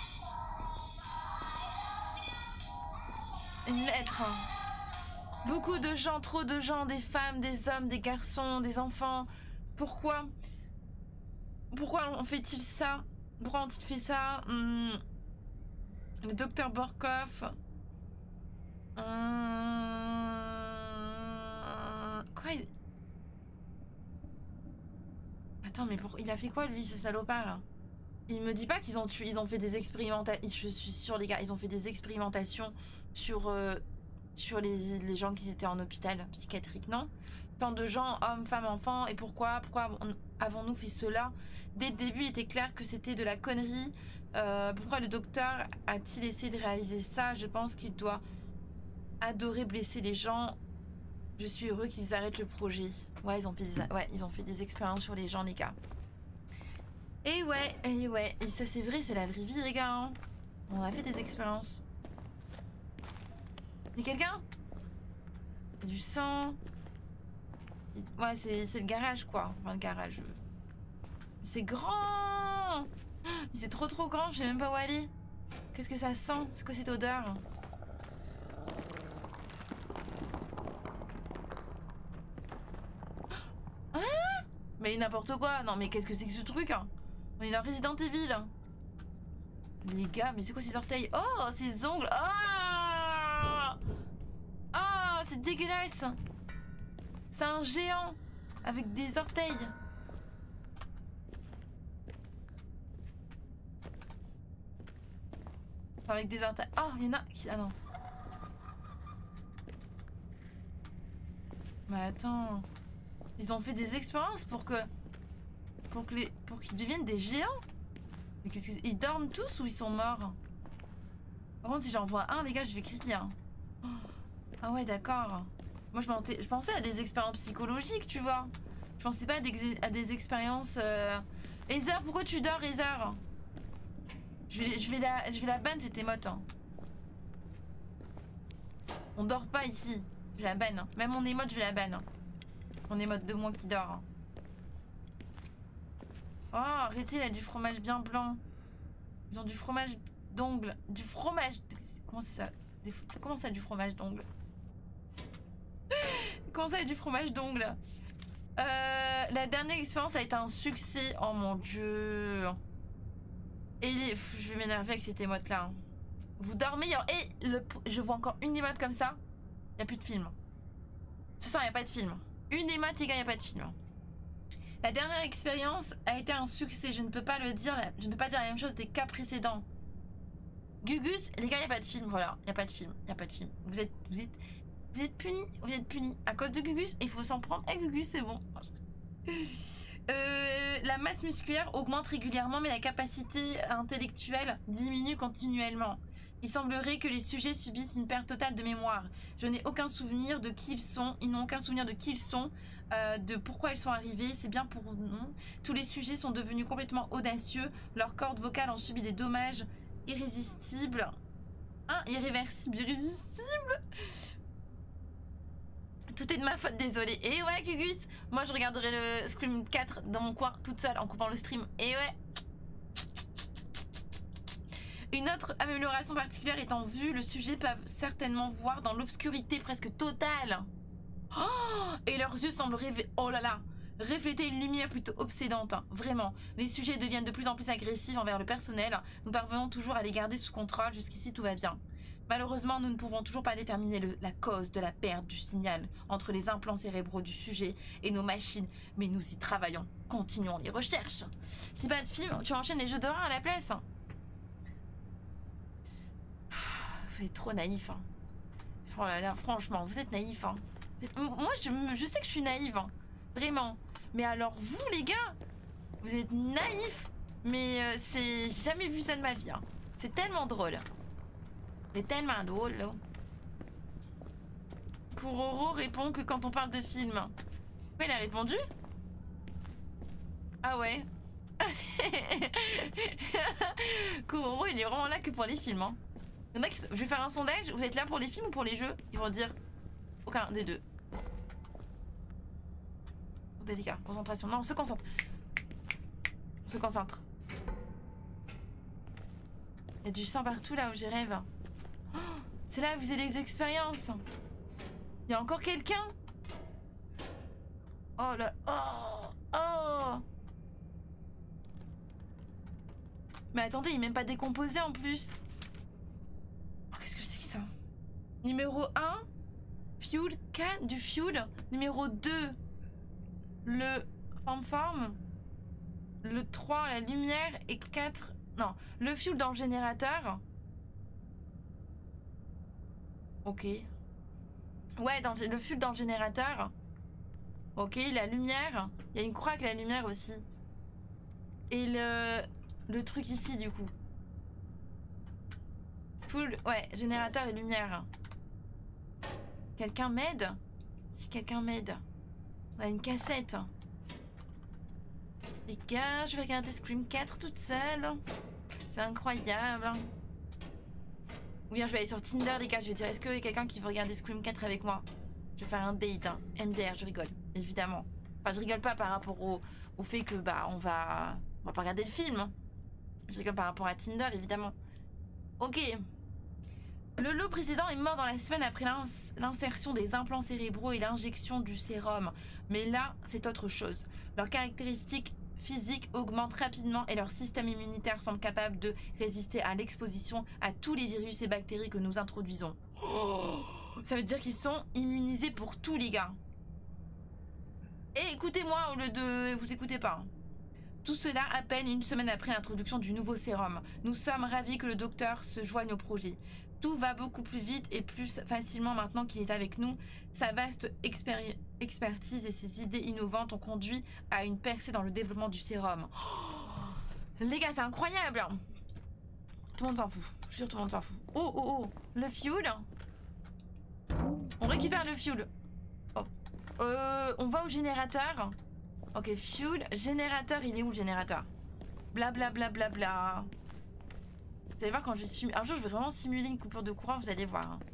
Une lettre. Beaucoup de gens, trop de gens, des femmes, des hommes, des garçons, des enfants. Pourquoi? Pourquoi on fait-il ça? Pourquoi on fait ça? Le docteur Borkov. Quoi? Attends, mais il a fait quoi lui, ce salopard? Il me dit pas qu'ils ont tué, ils ont fait des expérimentations. Je suis sûre, les gars, ils ont fait des expérimentations sur les gens qui étaient en hôpital psychiatrique, non? Tant de gens, hommes, femmes, enfants, et pourquoi avons-nous fait cela? Dès le début, il était clair que c'était de la connerie. Pourquoi le docteur a-t-il essayé de réaliser ça? Je pense qu'il doit adorer blesser les gens. Je suis heureux qu'ils arrêtent le projet. Ouais, ils ont fait des expériences sur les gens, les gars. Et ouais, et ça c'est vrai, c'est la vraie vie, les gars. Hein. On a fait des expériences. Y'a quelqu'un? Du sang. Ouais, c'est le garage, quoi. Enfin, le garage. C'est grand. C'est trop grand, je sais même pas où aller. Qu'est-ce que ça sent? C'est quoi cette odeur? Hein? Mais n'importe quoi. Non, mais qu'est-ce que c'est que ce truc hein? On est dans Resident Evil. Les gars, mais c'est quoi ces orteils? Oh, ces ongles. Oh, oh c'est dégueulasse. C'est un géant avec des orteils. Enfin, avec des orteils. Oh, il y en a qui... Ah non. Mais attends. Ils ont fait des expériences pour qu'ils deviennent des géants. Mais qu'est-ce que... Ils dorment tous ou ils sont morts? Par contre, si j'en vois un, les gars, je vais crier. Hein. Oh. Ah ouais, d'accord. Moi, je pensais à des expériences psychologiques, tu vois. Je pensais pas à des expériences... Heather, pourquoi tu dors, Heather? Je vais la ban, cette émote. Hein. On dort pas ici. Je la banne. Hein. Même mon émote, je la banne. Hein. Mon émote de moi qui dort. Hein. Oh, arrêtez, il y a du fromage bien blanc. Ils ont du fromage d'ongle. Du fromage... Comment c'est ça? Comment ça, du fromage d'ongle? Comment ça, du fromage d'ongle? La dernière expérience a été un succès. Oh mon dieu. Et je vais m'énerver avec cette émote là. Hein. Vous dormez et je vois encore une émote comme ça. Il n'y a plus de film. Ce soir, il n'y a pas de film. Une émote, les gars, il n'y a pas de film. La dernière expérience a été un succès. Je ne peux pas le dire. Je ne peux pas dire la même chose des cas précédents. Gugus, les gars, il n'y a pas de film. Voilà, il n'y a pas de film. Il n'y a pas de film. Vous êtes punis. Vous êtes punis. À cause de Gugus, il faut s'en prendre à Gugus, c'est bon. La masse musculaire augmente régulièrement, mais la capacité intellectuelle diminue continuellement. Il semblerait que les sujets subissent une perte totale de mémoire. Je n'ai aucun souvenir de qui ils sont. Ils n'ont aucun souvenir de qui ils sont, de pourquoi ils sont arrivés. C'est bien pour nous. Tous les sujets sont devenus complètement audacieux. Leurs cordes vocales ont subi des dommages irrésistibles. Hein, irréversibles, irrésistibles. Tout est de ma faute, désolé. Et ouais, Gugus, moi je regarderai le Scream 4 dans mon coin, toute seule, en coupant le stream. Et ouais. Une autre amélioration particulière est en vue. Le sujet peut certainement voir dans l'obscurité presque totale. Oh, et leurs yeux semblent rêver. Oh là là. Refléter une lumière plutôt obsédante. Hein. Vraiment. Les sujets deviennent de plus en plus agressifs envers le personnel. Nous parvenons toujours à les garder sous contrôle. Jusqu'ici, tout va bien. Malheureusement, nous ne pouvons toujours pas déterminer la cause de la perte du signal entre les implants cérébraux du sujet et nos machines, mais nous y travaillons. Continuons les recherches. Si pas de film, tu enchaînes les jeux d'horreur à la place. Vous êtes trop naïf. Hein. Oh là là, franchement, vous êtes naïf. Hein. Moi, je sais que je suis naïve. Hein. Vraiment. Mais alors vous, les gars, Vous êtes naïfs. Mais c'est... J'ai jamais vu ça de ma vie. Hein. C'est tellement drôle. C'est tellement drôle. Là. Kuroro répond que quand on parle de film. Pourquoi il a répondu? Ah ouais. Kuroro, il est vraiment là que pour les films. Hein. Il y en a qui... Je vais faire un sondage. Vous êtes là pour les films ou pour les jeux? Ils vont dire aucun des deux. Délicat. Concentration. Non, on se concentre. On se concentre. Il y a du sang partout là où j'y rêve. Oh, c'est là où vous avez des expériences. Il y a encore quelqu'un? Oh là. Oh. Oh. Mais attendez, il est même pas décomposé en plus. Oh, qu'est-ce que c'est que ça? Numéro 1, fuel, can du fuel. Numéro 2, le forme. Le 3, la lumière. Et 4, non, le fuel dans le générateur. Ok. Ouais, dans le fuel dans le générateur. Ok, la lumière. Il y a une croix avec la lumière aussi. Et le truc ici du coup. Full, ouais, générateur et lumière. Quelqu'un m'aide? Si quelqu'un m'aide. On a une cassette. Les gars, je vais regarder Scream 4 toute seule. C'est incroyable. Ou bien je vais aller sur Tinder les gars, je vais dire est-ce qu'il y a quelqu'un qui veut regarder Scream 4 avec moi? Je vais faire un date, hein. MDR, je rigole, évidemment. Enfin je rigole pas par rapport au fait que bah on va pas regarder le film. Je rigole par rapport à Tinder évidemment. Ok. Le lot précédent est mort dans la semaine après l'insertion des implants cérébraux et l'injection du sérum. Mais là, c'est autre chose. Leurs caractéristiques physiques augmentent rapidement et leur système immunitaire semble capable de résister à l'exposition à tous les virus et bactéries que nous introduisons. Oh, ça veut dire qu'ils sont immunisés pour tout, les gars. Et écoutez-moi au lieu de... Vous écoutez pas. Tout cela à peine une semaine après l'introduction du nouveau sérum. Nous sommes ravis que le docteur se joigne au projet. Tout va beaucoup plus vite et plus facilement maintenant qu'il est avec nous. Sa vaste expertise et ses idées innovantes ont conduit à une percée dans le développement du sérum. Oh, les gars, c'est incroyable. Tout le monde s'en fout. Je suis sûre, tout le monde s'en fout. Oh, oh, oh. Le fuel. On récupère le fuel. Oh. On va au générateur. Ok, fuel. Générateur, il est où le générateur? Blablabla. Bla, bla, bla. Vous allez voir quand je vais simuler... Un jour, je vais vraiment simuler une coupure de courant, vous allez voir. Hein.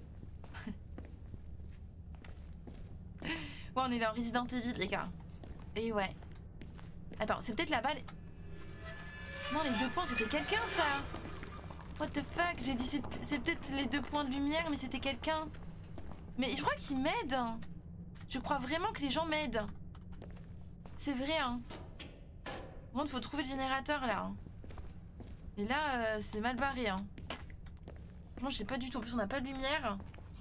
Ouais, on est dans Resident Evil, les gars. Et ouais. Attends, c'est peut-être là-bas... Non, les 2 points, c'était quelqu'un, ça. What the fuck? J'ai dit c'est peut-être les 2 points de lumière, mais c'était quelqu'un. Mais je crois qu'ils m'aident. Je crois vraiment que les gens m'aident. C'est vrai, hein. Bon, il faut trouver le générateur, là. Et là, c'est mal barré, hein. Franchement, je sais pas du tout. En plus, on n'a pas de lumière.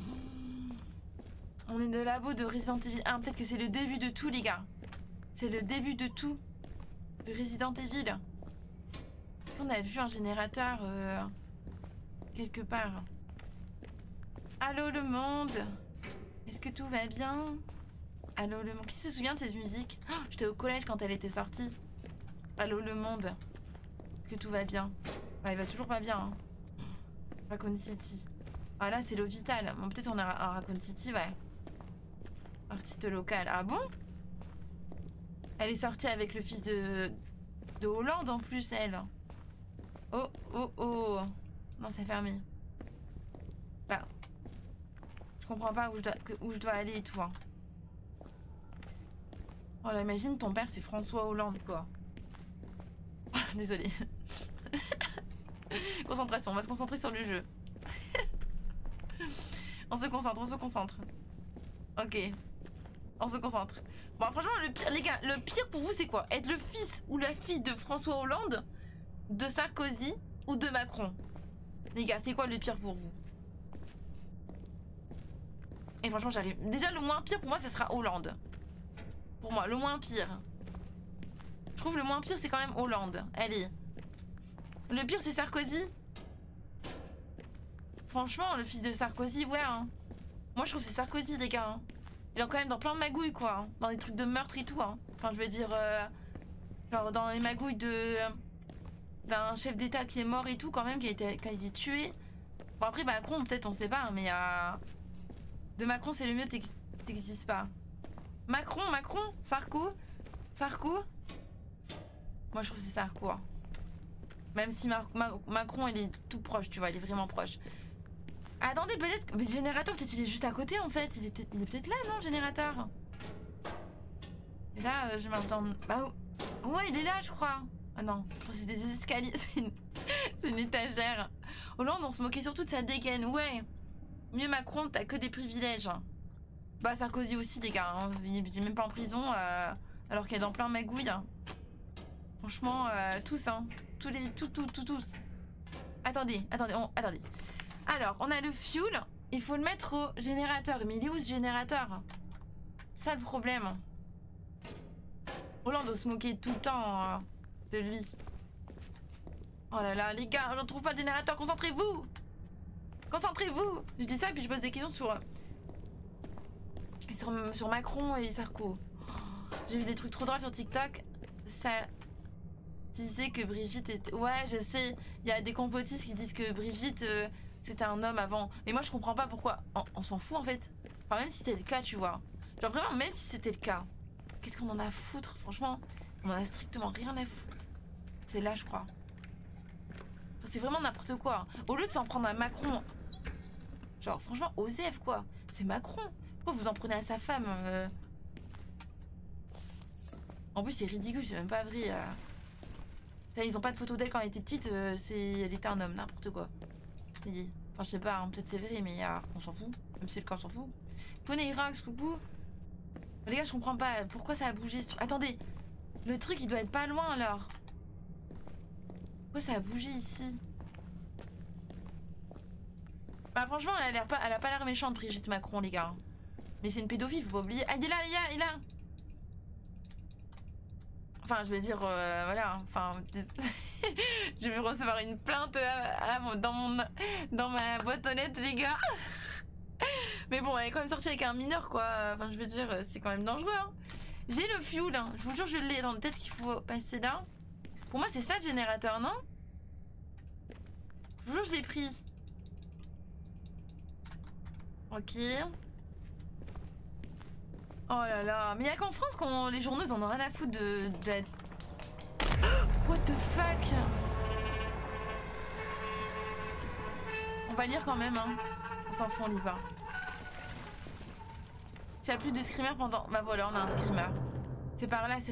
On est de labo de Resident Evil 1. Peut-être que c'est le début de tout, les gars. C'est le début de tout. De Resident Evil. Est-ce qu'on a vu un générateur quelque part? Allô, le monde? Est-ce que tout va bien? Allô, le monde? Qui se souvient de cette musique? Oh, j'étais au collège quand elle était sortie. Allô, le monde? Est-ce que tout va bien? Bah, il va toujours pas bien. Hein. Raccoon City. Ah là, c'est l'hôpital. Bon, peut-être on a un Raccoon City, ouais. Artiste local. Ah bon? Elle est sortie avec le fils de Hollande en plus, elle. Oh, oh, oh. Non, c'est fermé. Bah. Je comprends pas où je dois aller et tout. Hein. Oh là, imagine ton père, c'est François Hollande, quoi. Désolée. Concentration, on va se concentrer sur le jeu. On se concentre. Ok. On se concentre. Bon, franchement, le pire, les gars, le pire pour vous, c'est quoi? Être le fils ou la fille de François Hollande, de Sarkozy ou de Macron? Les gars, c'est quoi le pire pour vous? Et franchement, j'arrive... Déjà, le moins pire pour moi, ce sera Hollande. Pour moi, le moins pire. Je trouve le moins pire, c'est quand même Hollande. Allez. Le pire, c'est Sarkozy. Franchement, le fils de Sarkozy, ouais. Hein. Moi, je trouve que c'est Sarkozy, les gars. Hein. Il est quand même dans plein de magouilles, quoi. Hein. Dans des trucs de meurtre et tout. Hein. Enfin, je veux dire... Genre dans les magouilles de d'un chef d'état qui est mort et tout quand même, qui a été tué. Bon après Macron peut-être on sait pas, mais de Macron c'est le mieux, t'existes pas. Macron, Sarko. Moi je trouve que c'est Sarko. Hein. Même si Macron il est tout proche, tu vois, il est vraiment proche. Attendez, peut-être que le générateur, peut-être il est juste à côté en fait. Il est peut-être là, non, le générateur. Et là, je marche dans... Bah ouais, il est là, je crois. Ah non, je crois que c'est des escaliers. C'est une étagère. Hollande, on se moquait surtout de sa dégaine. Ouais. Mieux Macron, t'as que des privilèges. Bah Sarkozy aussi, les gars. Hein. Il est même pas en prison, alors qu'il est dans plein magouille. Franchement, tous, hein. Tous. Attendez. Alors, on a le fuel. Il faut le mettre au générateur. Mais il est où ce générateur? Ça le problème. Hollande doit se moquer tout le temps de lui. Oh là là, les gars, je ne trouve pas le générateur. Concentrez-vous. Je dis ça et puis je pose des questions sur Macron et Sarko. Oh, j'ai vu des trucs trop drôles sur TikTok. Ça disait que Brigitte était... Ouais, je sais. Il y a des complotistes qui disent que Brigitte, c'était un homme avant. Mais moi, je comprends pas pourquoi. On s'en fout, en fait. Enfin, même si c'était le cas, tu vois. Genre, vraiment, même si c'était le cas. Qu'est-ce qu'on en a à foutre? Franchement, on en a strictement rien à foutre. C'est là, je crois. C'est vraiment n'importe quoi. Au lieu de s'en prendre à Macron... Genre, franchement, Osef, quoi. C'est Macron. Pourquoi vous en prenez à sa femme En plus, c'est ridicule, c'est même pas vrai. Ils ont pas de photo d'elle quand elle était petite. Elle était un homme, n'importe quoi. Enfin, je sais pas, hein, peut-être c'est vrai, mais on s'en fout. Même si c'est le cas, on s'en fout. Poney Irax, coucou. Les gars, je comprends pas. Pourquoi ça a bougé ce truc? Attendez. Le truc, il doit être pas loin, alors. Pourquoi ça a bougé ici? Bah, franchement, elle a pas l'air méchante, Brigitte Macron, les gars. Mais c'est une pédophile, faut pas oublier. Ah, il est là. Enfin, je veux dire, voilà. Enfin, je vais recevoir une plainte dans ma boîte aux lettres, les gars. Mais bon, elle est quand même sortie avec un mineur, quoi. Enfin, je veux dire, c'est quand même dangereux. Hein. J'ai le fuel. Hein. Je vous jure, je l'ai dans la tête qu'il faut passer là. Pour moi, c'est ça le générateur, non? Je vous jure, je l'ai pris. Ok. Oh là là. Mais il y a qu'en France qu'on les journaux, ils en ont rien à foutre de... What the fuck? On va lire quand même, hein. On s'en fout, on y va. S'il n'y a plus de screamer pendant... Bah voilà, on a un screamer. C'est par là.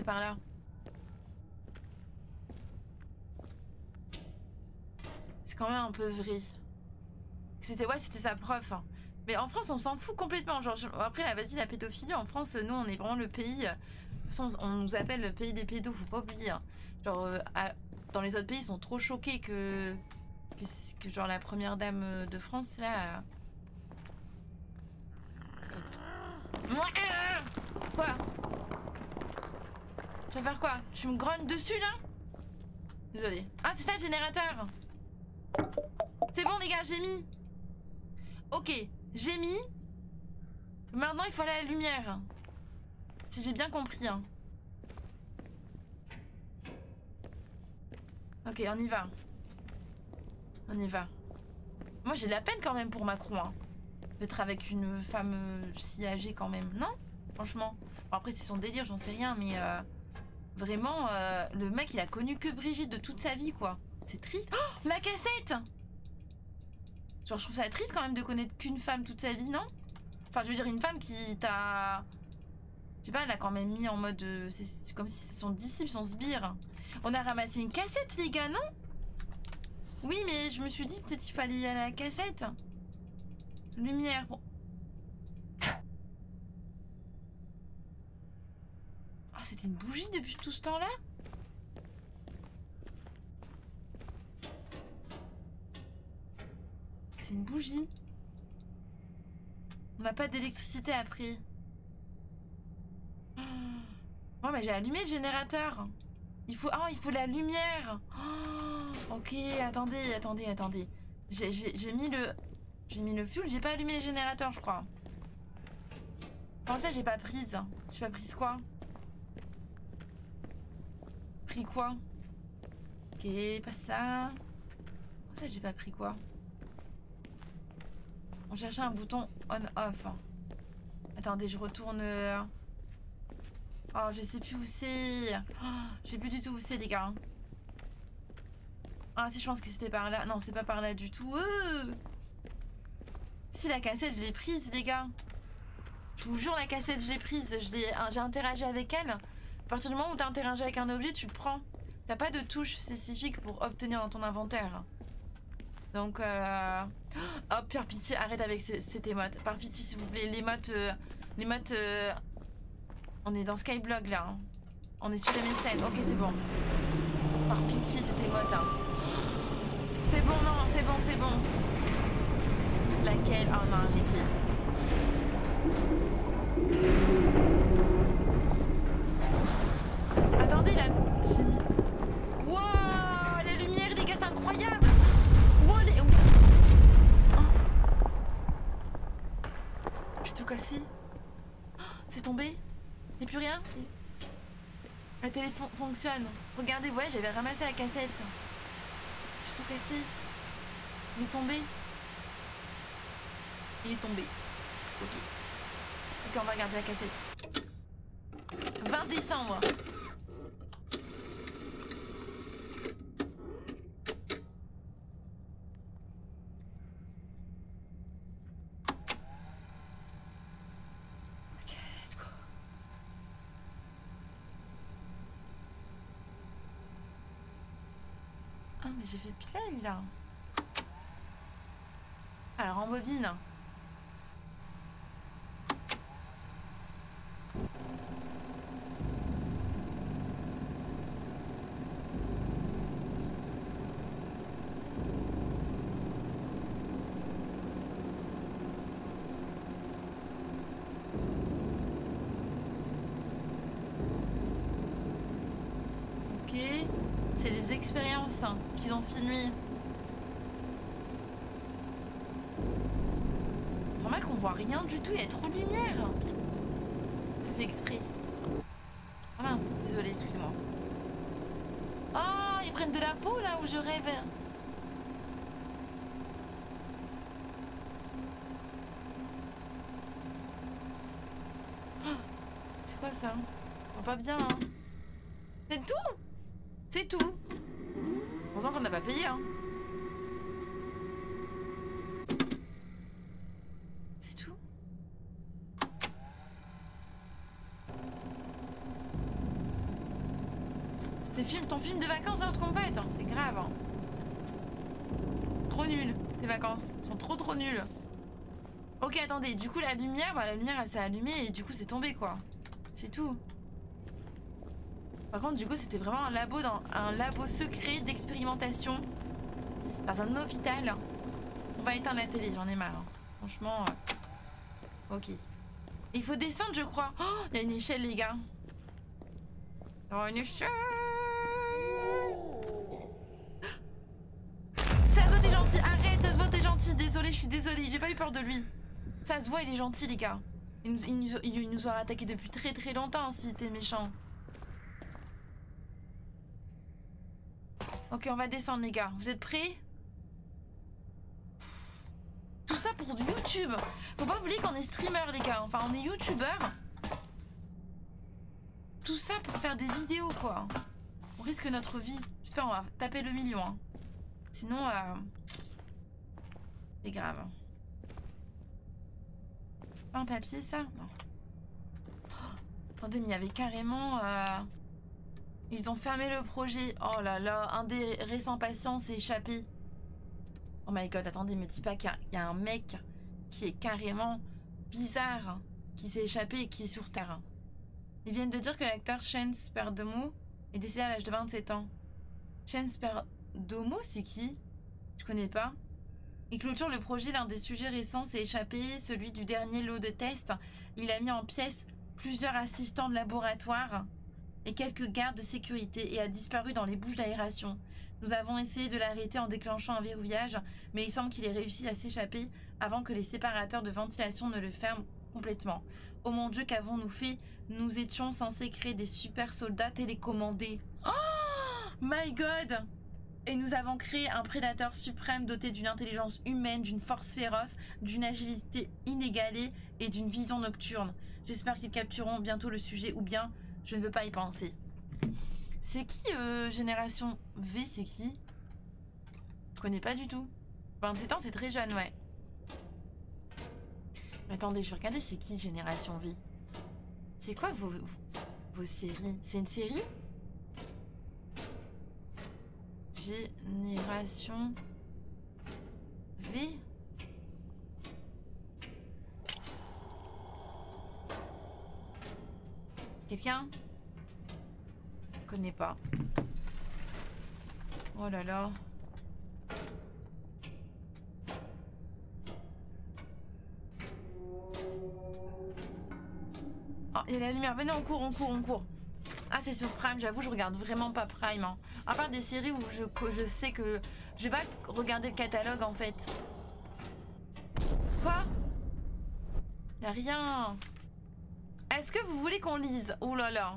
C'est quand même un peu vrai. C'était sa prof. Hein. Mais en France, on s'en fout complètement. Genre, après, vas-y, la pédophilie, en France, nous, on est vraiment le pays... De toute façon, on nous appelle le pays des pédos, faut pas oublier. Hein. Genre, dans les autres pays, ils sont trop choqués que genre, la première dame de France, là... Quoi? Tu vas faire quoi? Tu me grognes dessus, là? Désolée. Ah, c'est ça, le générateur! C'est bon, les gars, j'ai mis. Ok, j'ai mis. Maintenant, il faut aller à la lumière. Si j'ai bien compris. Hein. Ok, on y va. Moi, j'ai de la peine quand même pour Macron. Hein. D'être avec une femme si âgée quand même. Non? Franchement. Bon, après, c'est son délire, j'en sais rien. Mais vraiment, le mec, il a connu que Brigitte de toute sa vie, quoi. C'est triste. Oh, la cassette! Genre, je trouve ça triste quand même de connaître qu'une femme toute sa vie, non? Enfin, je veux dire, une femme qui t'a... Je sais pas, elle a quand même mis en mode... c'est comme si c'était son disciple, son sbire. On a ramassé une cassette, les gars, non? Oui, mais je me suis dit, peut-être il fallait y aller à la cassette. Lumière. Ah, c'était une bougie depuis tout ce temps-là? C'était une bougie. On n'a pas d'électricité après. Oh, mais j'ai allumé le générateur. Il faut la lumière. Oh, ok, attendez. J'ai mis le fuel, j'ai pas allumé les générateurs, je crois. Comment ça, j'ai pas prise? J'ai pas prise quoi? pris quoi? Ok, pas ça. Ça, j'ai pas pris quoi? On cherchait un bouton on-off. Attendez, je retourne... Oh, je sais plus où c'est. Oh, je sais plus du tout où c'est, les gars. Ah, si, je pense que c'était par là. Non, c'est pas par là du tout. Si, la cassette, je l'ai prise, les gars. Je vous jure, la cassette, je l'ai prise. J'ai interagi avec elle. À partir du moment où tu interagi avec un objet, tu le prends. T'as pas de touche spécifique pour obtenir dans ton inventaire. Donc, hop, par pitié, arrête avec cette émote. Par pitié, s'il vous plaît. Les motes... On est dans Skyblog, là. Hein. On est sur les mécènes. Ok, c'est bon. Par pitié, cette émote. Hein. C'est bon, non, c'est bon, c'est bon. Laquelle? Oh non, arrêtez. Attendez, là. J'ai mis... Wow, la lumière, les gars, c'est incroyable. Wow, les... Oh. J'ai tout cassé. Oh, c'est tombé. Y'a plus rien? La télé fonctionne. Regardez, ouais, j'avais ramassé la cassette. J'ai tout cassé. Il est tombé. Il est tombé. Ok. Ok, on va regarder la cassette. 20 décembre. Ok, let's go. Ah, mais j'ai fait play là. Alors, en bobine. Ok. C'est des expériences hein, qu'ils ont filmées. C'est normal qu'on voit rien du tout, il y a trop de lumière. C'est fait exprès. Ah mince, désolé, excusez-moi. Oh, ils prennent de la peau là où je rêve. Oh, c'est quoi ça? On voit pas bien, hein. C'est tout? C'est tout. Heureusement qu'on n'a pas payé, hein. C'est tout. C'était ton film de vacances hors de compète, hein. C'est grave, hein. Trop nul, tes vacances. Elles sont trop nulles. Ok, attendez, du coup la lumière elle s'est allumée et du coup c'est tombé, quoi. C'est tout. Par contre, du coup, c'était vraiment un labo secret d'expérimentation dans un hôpital. On va éteindre la télé, j'en ai marre. Hein. Franchement, ok. Il faut descendre, je crois. Oh, il y a une échelle, les gars. Oh, une échelle. Ça se voit, t'es gentil. Arrête, ça se voit, t'es gentil. Désolé, je suis désolée. J'ai pas eu peur de lui. Ça se voit, il est gentil, les gars. Il nous aurait attaqué depuis très longtemps si t'es méchant. Ok, on va descendre, les gars. Vous êtes prêts? Tout ça pour du YouTube. Faut pas oublier qu'on est streamer, les gars. Enfin, on est youtubeur. Tout ça pour faire des vidéos, quoi. On risque notre vie. J'espère qu'on va taper le million. Hein. Sinon, c'est grave. Pas un papier, ça? Non. Oh, attendez, mais il y avait carrément... Ils ont fermé le projet. Oh là là, un des récents patients s'est échappé. Oh my god, attendez, me dis pas qu'il y a un mec qui est carrément bizarre, qui s'est échappé et qui est sur Terre. Ils viennent de dire que l'acteur Chance Perdomo est décédé à l'âge de 27 ans. Chance Perdomo, c'est qui? Je connais pas. Il clôture le projet, l'un des sujets récents s'est échappé, celui du dernier lot de tests. Il a mis en pièces plusieurs assistants de laboratoire et quelques gardes de sécurité et a disparu dans les bouches d'aération. Nous avons essayé de l'arrêter en déclenchant un verrouillage, mais il semble qu'il ait réussi à s'échapper avant que les séparateurs de ventilation ne le ferment complètement. Oh mon Dieu, qu'avons-nous fait? Nous étions censés créer des super soldats télécommandés. Oh, My God! Et nous avons créé un prédateur suprême doté d'une intelligence humaine, d'une force féroce, d'une agilité inégalée et d'une vision nocturne. J'espère qu'ils captureront bientôt le sujet ou bien je ne veux pas y penser. C'est qui Génération V, c'est qui? Je connais pas du tout. 27 ans, c'est très jeune, ouais. Attendez, je vais regarder c'est qui Génération V. C'est quoi vos séries? C'est une série? Génération V. Quelqu'un? Je connais pas. Oh là là. Oh, il y a la lumière. Venez, on court, on court, on court. Ah, c'est sur Prime, j'avoue, je regarde vraiment pas Prime. Hein. À part des séries où je sais que... Je vais pas regarder le catalogue, en fait. Quoi? Y'a rien. Est-ce que vous voulez qu'on lise? Oh là là.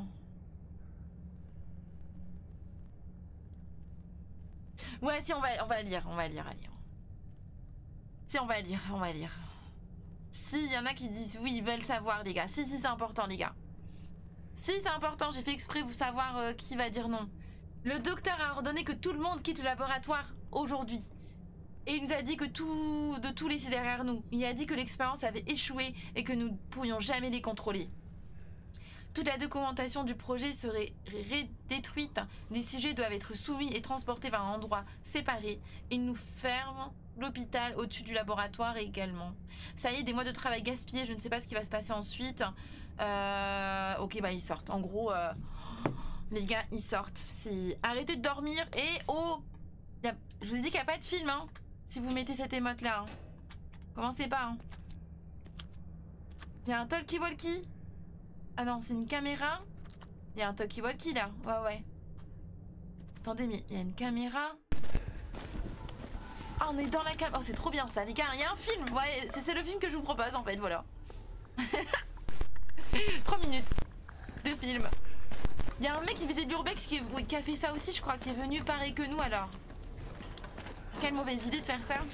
Ouais, si, on va lire, allez. Si, on va lire. Si, il y en a qui disent oui, ils veulent savoir, les gars. Si, c'est important, les gars. Si, c'est important, j'ai fait exprès vous savoir qui va dire non. Le docteur a ordonné que tout le monde quitte le laboratoire aujourd'hui. Et il nous a dit que de tout laisser derrière nous. Il a dit que l'expérience avait échoué et que nous ne pourrions jamais les contrôler. Toute la documentation du projet serait détruite. Les sujets doivent être soumis et transportés vers un endroit séparé. Il nous ferme l'hôpital au-dessus du laboratoire également. Ça y est, des mois de travail gaspillés. Je ne sais pas ce qui va se passer ensuite. Ok, bah ils sortent. En gros, les gars, ils sortent. C'est arrêtez de dormir et oh, je vous ai dit qu'il n'y a pas de film, hein. Si vous mettez cette émote là, hein. Commencez pas. Hein. Il y a un talkie-walkie. Ah non, c'est une caméra. Il y a un talkie-walkie là. Ouais. Attendez, mais il y a une caméra. Ah, on est dans la caméra. Oh, c'est trop bien ça, les gars. Il y a un film. Ouais, c'est le film que je vous propose en fait. Voilà. 3 minutes de film. Il y a un mec qui faisait de l'urbex qui a fait ça aussi, je crois, qui est venu pareil que nous alors. Quelle mauvaise idée de faire ça.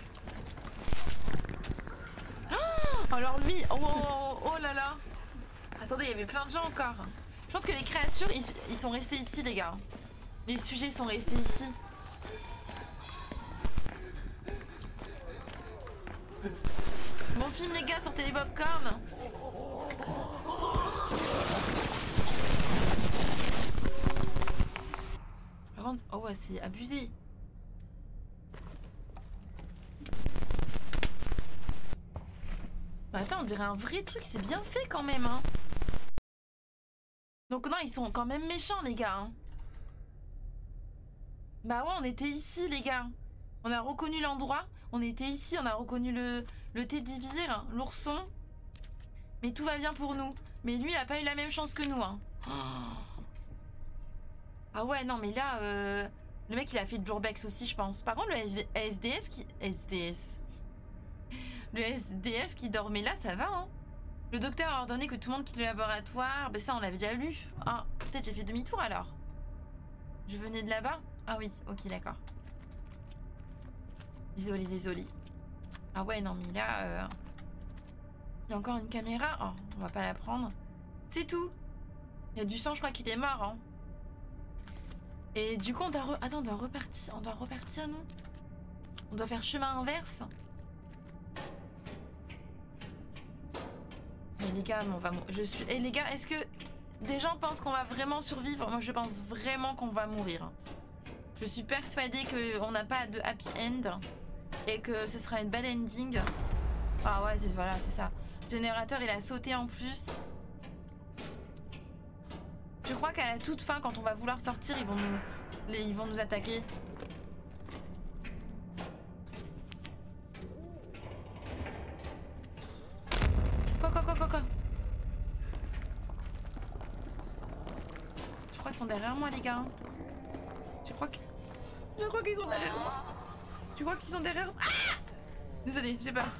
Oh, alors lui, oh là là. Attendez, il y avait plein de gens encore. Je pense que les créatures, ils sont restés ici, les gars. Les sujets sont restés ici. Bon film, les gars, sortez les popcorn. Par contre, oh ouais, c'est abusé. Bah attends, on dirait un vrai truc, c'est bien fait quand même, hein. Donc non, ils sont quand même méchants, les gars. Hein. Bah ouais, on était ici, les gars. On a reconnu l'endroit. On était ici, on a reconnu le teddy bear, hein, l'ourson. Mais tout va bien pour nous. Mais lui a pas eu la même chance que nous, hein. Oh. Ah ouais, non, mais là, le mec, il a fait de l'urbex aussi, je pense. Par contre, le Le SDF qui dormait là, ça va, hein. Le docteur a ordonné que tout le monde quitte le laboratoire. Ben ça, on l'avait déjà lu. Ah, peut-être j'ai fait demi-tour alors. Je venais de là-bas? Ah oui, ok, d'accord. Désolé. Ah ouais, non, mais là... Il y a encore une caméra. Oh, on va pas la prendre. C'est tout. Il y a du sang, je crois qu'il est mort, hein. Et du coup, on doit... Attends, on doit repartir. On doit repartir, nous. On doit faire chemin inverse. Mais les gars, on va... Et les gars, est-ce que des gens pensent qu'on va vraiment survivre? Moi, je pense vraiment qu'on va mourir. Je suis persuadée qu'on n'a pas de happy end. Et que ce sera une bad ending. Ah ouais, voilà, c'est ça. Le générateur, il a sauté en plus. Je crois qu'à la toute fin, quand on va vouloir sortir, ils vont nous attaquer. Quoi? Je crois qu'ils sont derrière moi, les gars. Je crois qu'ils sont derrière moi. Tu crois qu'ils sont derrière moi? Ah! Désolée, j'ai peur.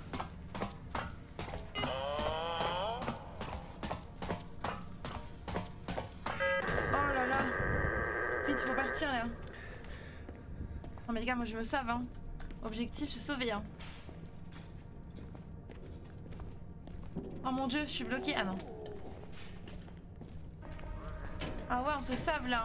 Oh là là. Vite, il faut partir là. Non mais les gars, moi je me sauve hein. Objectif, se sauver hein. Oh mon dieu, je suis bloquée. Ah non. Ah ouais, on se sauve là.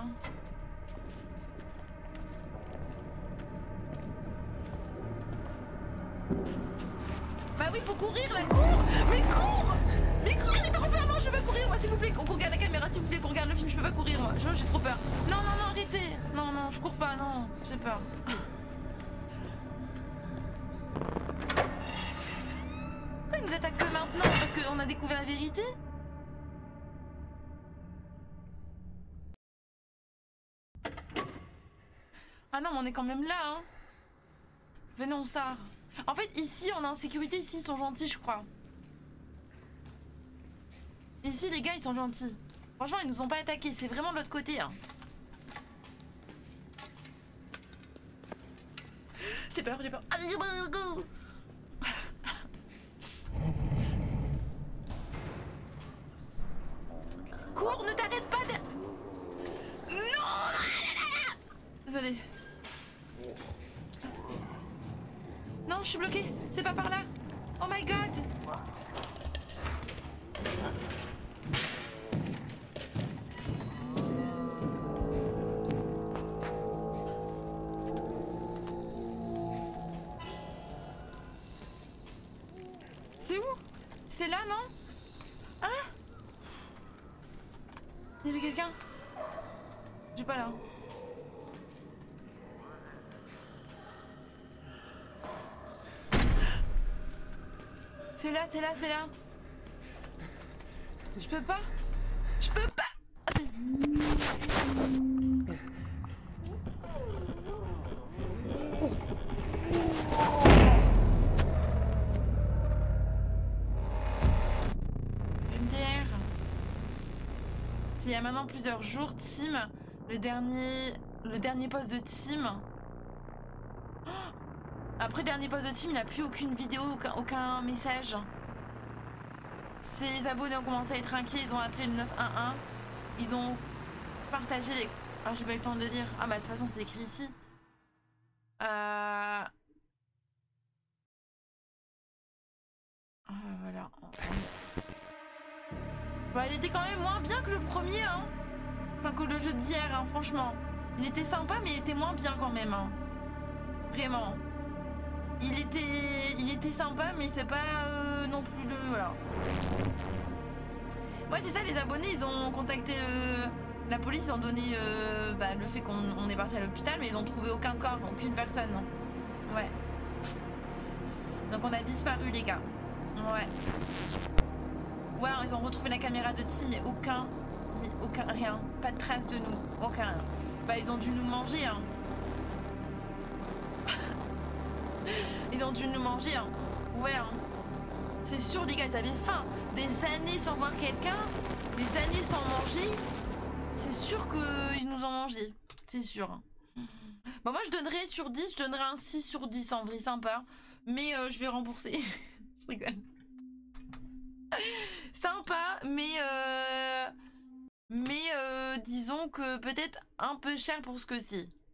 Bah oui, faut courir là, cours. Mais cours. Mais cours, j'ai trop peur. Non, je veux pas courir moi, s'il vous plaît. Qu'on regarde la caméra, s'il vous plaît, qu'on regarde le film. Je peux pas courir moi. J'ai trop peur. Non, non, non, arrêtez. Non, non, je cours pas, non. J'ai peur. Pourquoi ils nous attaquent que maintenant? Parce qu'on a découvert la vérité? Ah non, mais on est quand même là, hein. Venez, on sort. En fait, ici, on est en sécurité. Ici, ils sont gentils, je crois. Ici, les gars, ils sont gentils. Franchement, ils nous ont pas attaqués. C'est vraiment de l'autre côté, hein. J'ai peur, j'ai peur. Allez, go. Cours, ne t'arrête pas de... Non. Désolée. Non, je suis bloquée. C'est pas par là. Oh my god. C'est où? C'est là, non? Hein? Il y avait quelqu'un? J'ai pas là. C'est là, c'est là, c'est là. Je peux pas. Je peux pas. MDR. Il y a maintenant plusieurs jours, Tim, le dernier post de Tim. Après dernier post de Tim, il n'a plus aucune vidéo, aucun message. Ses abonnés ont commencé à être inquiets, ils ont appelé le 911. Ils ont partagé les... Ah, j'ai pas eu le temps de le lire. Ah bah de toute façon c'est écrit ici. Ah voilà. Bah, il était quand même moins bien que le premier, hein. Enfin que le jeu d'hier, hein, franchement. Il était sympa mais il était moins bien quand même, hein. Vraiment. Il était sympa mais c'est pas non plus le... Voilà. Ouais c'est ça, les abonnés ils ont contacté la police, ils ont donné le fait qu'on est parti à l'hôpital mais ils ont trouvé aucun corps, aucune personne, non. Ouais. Donc on a disparu les gars. Ouais. Ouais, ils ont retrouvé la caméra de Tim mais aucun rien. Pas de trace de nous. Aucun rien. Bah ils ont dû nous manger hein. Ils ont dû nous manger hein. Ouais hein. C'est sûr les gars, ils avaient faim. Des années sans voir quelqu'un, des années sans manger. C'est sûr qu'ils nous ont mangé. C'est sûr. Bon moi je donnerais sur 10, je donnerais un 6 sur 10 en vrai, sympa. Mais je vais rembourser. Je rigole. Sympa, mais disons que peut-être un peu cher pour ce que c'est.